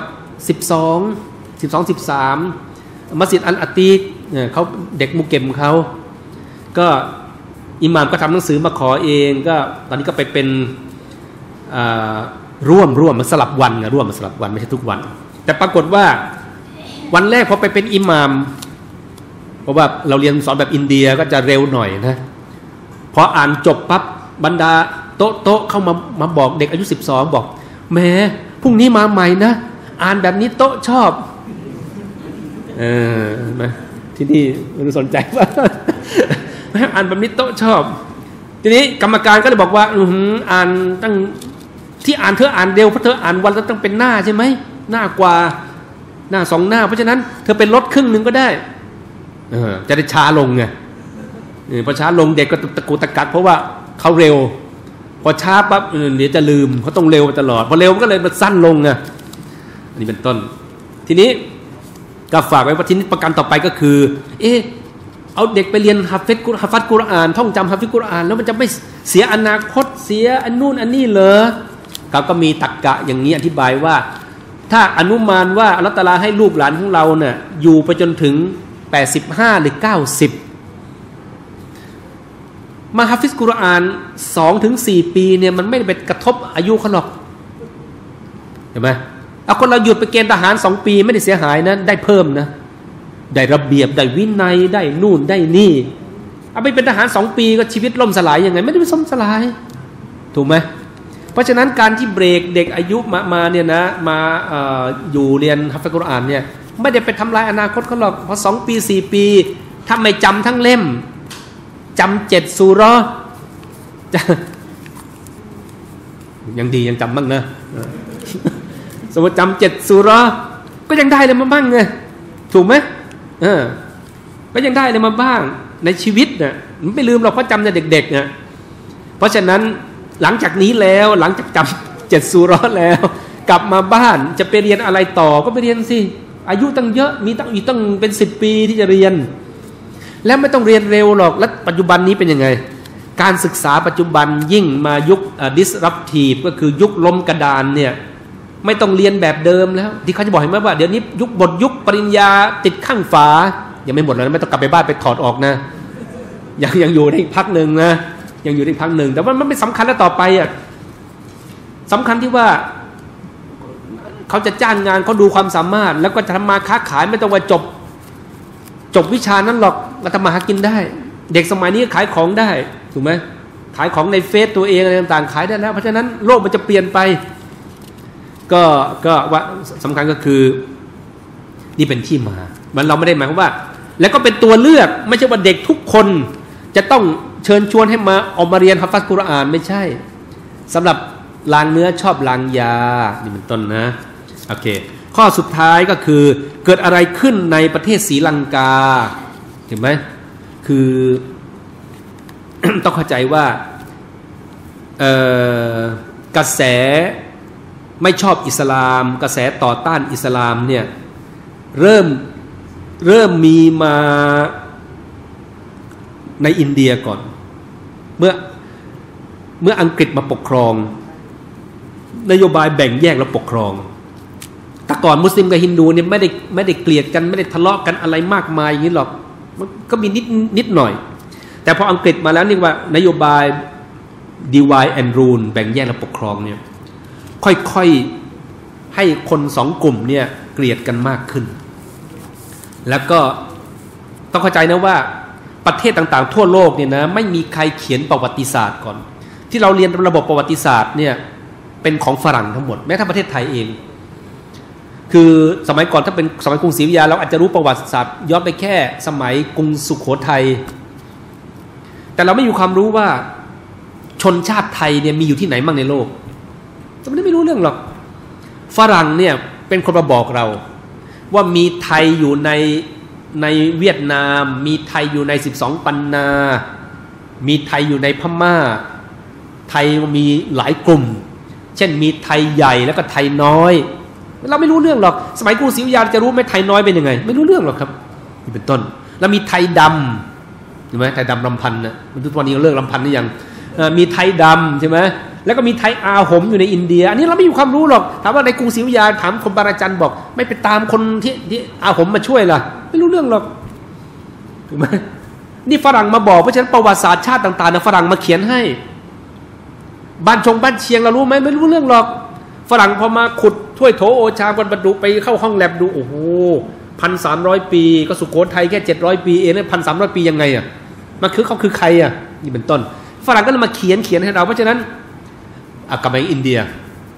A: 13มัสยิดอัลอาตีกเขาเด็กมุเก็มเขาก็อิหม่ามก็ทำหนังสือมาขอเองก็ตอนนี้ก็ไปเป็นร่วมมาสลับวันร่วมมาสลับวันไม่ใช่ทุกวันแต่ปรากฏว่าวันแรกพอไปเป็นอิหม่ามเพราะว่าเราเรียนสอนแบบอินเดียก็จะเร็วหน่อยนะพออ่านจบปั๊บบรรดาโต๊ะเข้ามาบอกเด็กอายุ12บอกแม้พรุ่งนี้มาใหม่นะอ่านแบบนี้โต๊ะชอบมาที่นี่ไม่สนใจว่าอ่านแบบนี้โต๊ะชอบทีนี้กรรมการก็เลยบอกว่าอ่านตั้งที่อ่านเธออ่านเร็วเพราะเธออ่านวันละต้องเป็นหน้าใช่ไหมหน้ากว่าหน้า2หน้าเพราะฉะนั้นเธอเป็นลดครึ่งนึงก็ได้จะได้ช้าลงไงพอช้าลงเด็กก็ตะกุกตะกักเพราะว่าเขาเร็วพอช้าปั๊บเดี๋ยวจะลืมเขาต้องเร็วตลอดพอเร็วก็เลยมันสั้นลงไงอันนี้เป็นต้นทีนี้ก็ฝากไว้ว่าทีนี้ประกันต่อไปก็คือเอาเด็กไปเรียนฮะฟัซกุรอานท่องจำฮะฟิซกุรอานแล้วมันจะไม่เสียอนาคตเสียอันนู่นอันนี้เหรอเขาก็มีตรรกะอย่างนี้อธิบายว่าถ้าอนุมานว่าอัลเลาะห์ตะอาลาให้ลูกหลานของเราเนี่ยอยู่ไปจนถึง85หรือ90มาฮะฟิซกุรอาน 2-4 ปีเนี่ยมันไม่ได้ไปกระทบอายุเขาหรอกเห็นไหมเอาคนเราหยุดไปเกณฑ์ทหาร2 ปีไม่ได้เสียหายนะได้เพิ่มนะได้ระเบียบได้วินัยได้นู่นได้นี่เอาไปเป็นทหาร2 ปีก็ชีวิตล่มสลายยังไงไม่ได้ล่มสลายถูกไหมเพราะฉะนั้นการที่เบรกเด็กอายุมาเนี่ยนะมาอยู่เรียนฮะฟิซกุรอานเนี่ยไม่ได้ไปทำลายอนาคตเขาหรอกเพราะ2 ปี 4 ปีถ้าไม่จำทั้งเล่มจำ7ซูเราะห์ยังดียังจำบ้างนะสมมติจำ7ซูเราะห์ก็ยังได้เลยมาบ้างไงถูกไหมก็ยังได้เลยมาบ้างในชีวิตนะไม่ลืมหรอกเพราะจำในเด็กๆนะเพราะฉะนั้นหลังจากนี้แล้วหลังจากจำ7ซูเราะห์แล้วกลับมาบ้านจะไปเรียนอะไรต่อก็ไปเรียนสิอายุตั้งเยอะมีตั้งเป็น10 ปีที่จะเรียนแล้วไม่ต้องเรียนเร็วหรอกแล้วปัจจุบันนี้เป็นยังไงการศึกษาปัจจุบันยิ่งมายุคdisruptive ก็คือยุคล้มกระดานเนี่ยไม่ต้องเรียนแบบเดิมแล้วที่เขาจะบอกเห็นไหมว่าเดี๋ยวนี้ยุคปริญญาติดข้างฝายังไม่หมดแล้วไม่ต้องกลับไปบ้านไปถอดออกนะยังอยู่ในพักหนึ่งนะยังอยู่ในพักหนึ่งแต่ว่ามันไม่สำคัญแล้วต่อไปอ่ะสำคัญที่ว่าเขาจะจ้างงานเขาดูความสามารถแล้วก็จะทำมาค้าขายไม่ต้องว่าจบวิชานั้นหรอกก็ทำมาหากินได้ เด็กสมัยนี้ขายของได้ถูกไหมขายของในเฟซตัวเองอะไรต่างๆขายได้แล้วเพราะฉะนั้นโลกมันจะเปลี่ยนไปก็ว่าสำคัญก็คือนี่เป็นที่มามันเราไม่ได้หมายความว่าแล้วก็เป็นตัวเลือกไม่ใช่ว่าเด็กทุกคนจะต้องเชิญชวนให้มาออกมาเรียนฮัฟฟัซกุรอานไม่ใช่สำหรับล้างเนื้อชอบล้างยานี่เป็นต้นนะโอเคข้อสุดท้ายก็คือเกิดอะไรขึ้นในประเทศศรีลังกาเห็นไหมคือ ต้องเข้าใจว่ากระแสไม่ชอบอิสลามกระแสต่อต้านอิสลามเนี่ยเริ่มมีมาในอินเดียก่อนเมื่ออังกฤษมาปกครองนโยบายแบ่งแยกแล้วปกครองแต่ก่อนมุสลิมกับฮินดูเนี่ยไม่ได้เกลียดกันไม่ได้ทะเลาะกันอะไรมากมายอย่างนี้หรอกมันก็มีนิดหน่อยแต่พออังกฤษมาแล้วนี่ว่านโยบาย divide and rule แบ่งแยกและปกครองเนี่ยค่อยๆให้คนสองกลุ่มเนี่ยเกลียดกันมากขึ้นแล้วก็ต้องเข้าใจนะว่าประเทศต่างๆทั่วโลกเนี่ยนะไม่มีใครเขียนประวัติศาสตร์ก่อนที่เราเรียนระบบประวัติศาสตร์เนี่ยเป็นของฝรั่งทั้งหมดแม้ทั้งประเทศไทยเองคือสมัยก่อนถ้าเป็นสมัยกรุงศรีอยุธยาเราอาจจะรู้ประวัติศาสตร์ย้อนไปแค่สมัยกรุงสุโขทัยแต่เราไม่มีความรู้ว่าชนชาติไทยเนี่ยมีอยู่ที่ไหนบ้างในโลกเราไม่รู้เรื่องหรอกฝรั่งเนี่ยเป็นคนมาบอกเราว่ามีไทยอยู่ในเวียดนามมีไทยอยู่ใน12ปันนามีไทยอยู่ในพม่าไทยมีหลายกลุ่มเช่นมีไทยใหญ่แล้วก็ไทยน้อยเราไม่รู้เรื่องหรอกสมัยกรุงศรีอยุธยาจะรู้ไหมไทยน้อยเป็นยังไงไม่รู้เรื่องหรอกครับนี่เป็นต้นแล้วมีไทยดำใช่ไหมไทยดำลำพันธ์นะมันทุกวันนี้เลิกลำพันธ์หรือยังมีไทยดำใช่ไหมแล้วก็มีไทยอาหมอยู่ในอินเดียอันนี้เราไม่มีความรู้หรอกถามว่าในกรุงศรีอยุธยาถามคนบางระจันบอกไม่ไปตามคนที่อาหมมาช่วยล่ะไม่รู้เรื่องหรอกถูกไหมนี่ฝรั่งมาบอกเพราะฉะนั้นประวัติศาสตร์ชาติต่างๆนะฝรั่งมาเขียนให้บ้านเชียงเรารู้ไหมไม่รู้เรื่องหรอกฝรั่งพอมาขุดถ้วยโถโอชากันบรรดุไปเข้าห้องแลบดูโอ้โห1,300 ปีก็สุโขทัยแค่700 ปีเองเนี่ย1,300 ปียังไงอ่ะมันคือเขาคือใครอ่ะนี่เป็นต้นฝรั่งก็เลยมาเขียนให้เราเพราะฉะนั้นกลับมาอินเดีย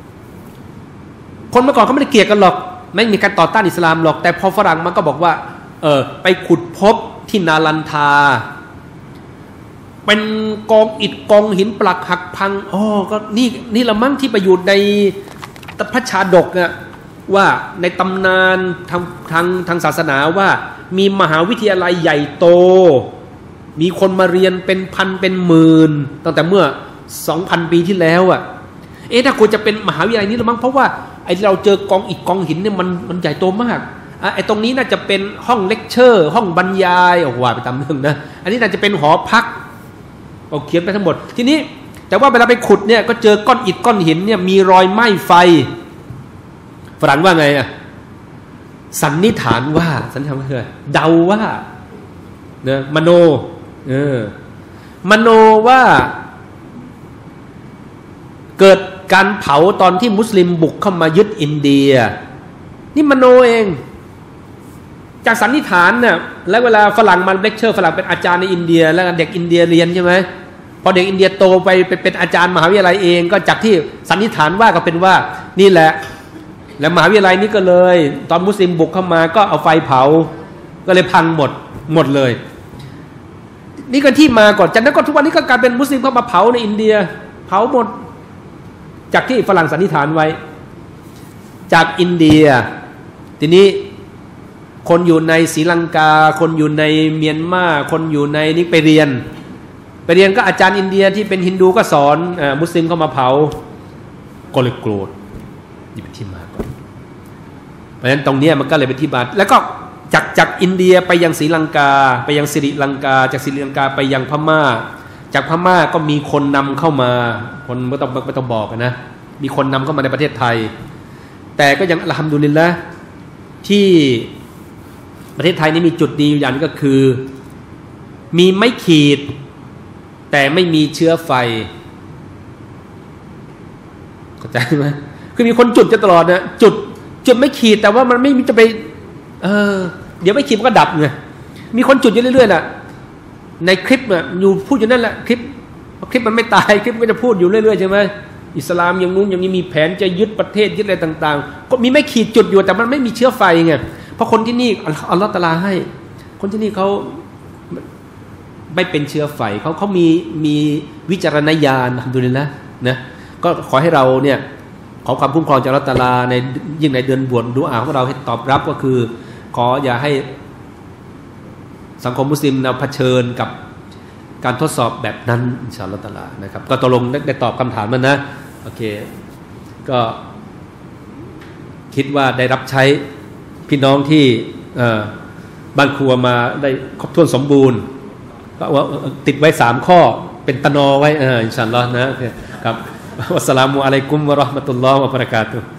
A: คนเมื่อก่อนเขาไม่ได้เกลียดกันหรอกไม่มีการต่อต้านอิสลามหรอกแต่พอฝรั่งมันก็บอกว่าไปขุดพบที่นาลันทาเป็นกองอิฐกองหินปลักหักพังก็นี่ละมั้งที่ไปอยู่ในพระชาดกอะว่าในตำนานทางศาสนาว่ามีมหาวิทยาลัยใหญ่โตมีคนมาเรียนเป็นพันเป็นหมื่นตั้งแต่เมื่อ 2,000 ปีที่แล้วอะถ้าควรจะเป็นมหาวิทยาลัยนี้ละมั้งเพราะว่าไอ้เราเจอกองอิฐกองหินเนี่ยมันใหญ่โตมากไอ้ตรงนี้น่าจะเป็นห้องเลคเชอร์ห้องบรรยายว่าไปตามเรื่องนะอันนี้น่าจะเป็นหอพักเขียนไปทั้งหมดทีนี้แต่ว่าเวลาไปขุดเนี่ยก็เจอก้อนอิฐก้อนหินเนี่ยมีรอยไหม้ไฟฝรั่งว่าไงสันนิษฐานว่าคือเดาว่านะมโนว่าเกิดการเผาตอนที่มุสลิมบุกเข้ามายึดอินเดียนี่มโนเองจากสันนิษฐานเนี่ยแล้วเวลาฝรั่งมาเลคเชอร์ฝรั่งเป็นอาจารย์ในอินเดียแล้วเด็กอินเดียเรียนใช่ไหมพอเด็กอินเดียโตไปเป็นอาจารย์มหาวิทยาลัยเองก็จากที่สันนิษฐานว่าก็เป็นว่านี่แหละแล้วมหาวิทยาลัยนี้ก็เลยตอนมุสลิมบุกเข้ามาก็เอาไฟเผาก็เลยพังหมดเลยนี่ก็ที่มาก่อนจากนั้นก็ทุกวันนี้ก็กลายเป็นมุสลิมเข้ามาเผาในอินเดียเผาหมดจากที่ฝรั่งสันนิษฐานไว้จากอินเดียทีนี้คนอยู่ในศรีลังกาคนอยู่ในเมียนมาคนอยู่ในนี่ไปเรียนก็อาจารย์อินเดียที่เป็นฮินดูก็สอนมุสลิมเข้ามาเผาก็เลยโกรธนี่เป็นที่มาก่อนเพราะฉะนั้นตรงนี้มันก็เลยเป็นที่มาแล้วก็จากอินเดียไปยังศรีลังกาไปยังสิริลังกาจากสิริลังกาไปยังพม่าจากพม่าก็มีคนนำเข้ามาคนไม่ต้องบอกนะมีคนนำเข้ามาในประเทศไทยแต่ก็ยังอัลฮัมดุลิลละห์ที่ประเทศไทยนี่มีจุดดีอย่างนึงก็คือมีไม้ขีดแต่ไม่มีเชื้อไฟเข้าใจไหมคือมีคนจุดจะตลอดนะจุดจุดไม่ขีดแต่ว่ามันไม่จะไปเดี๋ยวไม่ขีดมันก็ดับไงมีคนจุดอยู่เรื่อยๆน่ะในคลิปน่ะอยู่พูดอยู่นั่นแหละคลิปมันไม่ตายคลิปก็จะพูดอยู่เรื่อยๆใช่ไหมอิสลามอย่างนู้นอย่างนี้มีแผนจะยึดประเทศยึดอะไรต่างๆก็มีไม่ขีดจุดอยู่แต่มันไม่มีเชื้อไฟไงเพราะคนที่นี่อัลลอฮฺตะอาลาให้คนที่นี่เขาไม่เป็นเชื้อไฟเขามีวิจารณญาณอัลฮัมดุลิลละห์นะก็ขอให้เราเนี่ยขอความคุ้มครองจากอัลลอฮฺตะอาลาในยิ่งในเดือนบวชดุอาของเราให้ตอบรับก็คือขออย่าให้สังคมมุสลิมเราเผชิญกับการทดสอบแบบนั้นอินชาอัลลอฮฺตะอาลานะครับก็ตกลงได้ตอบคำถามมันนะโอเคก็คิดว่าได้รับใช้พี่น้องที่บ้านครัวมาได้ครบถ้วนสมบูรณ์ก็ว่าติดไว้3ข้อเป็นตะนอไว้อินชาอัลลอฮฺนะครับวัสสลามุอะลัยกุมวะเราะห์มะตุลลอฮ์วะบะเราะกาตุฮ์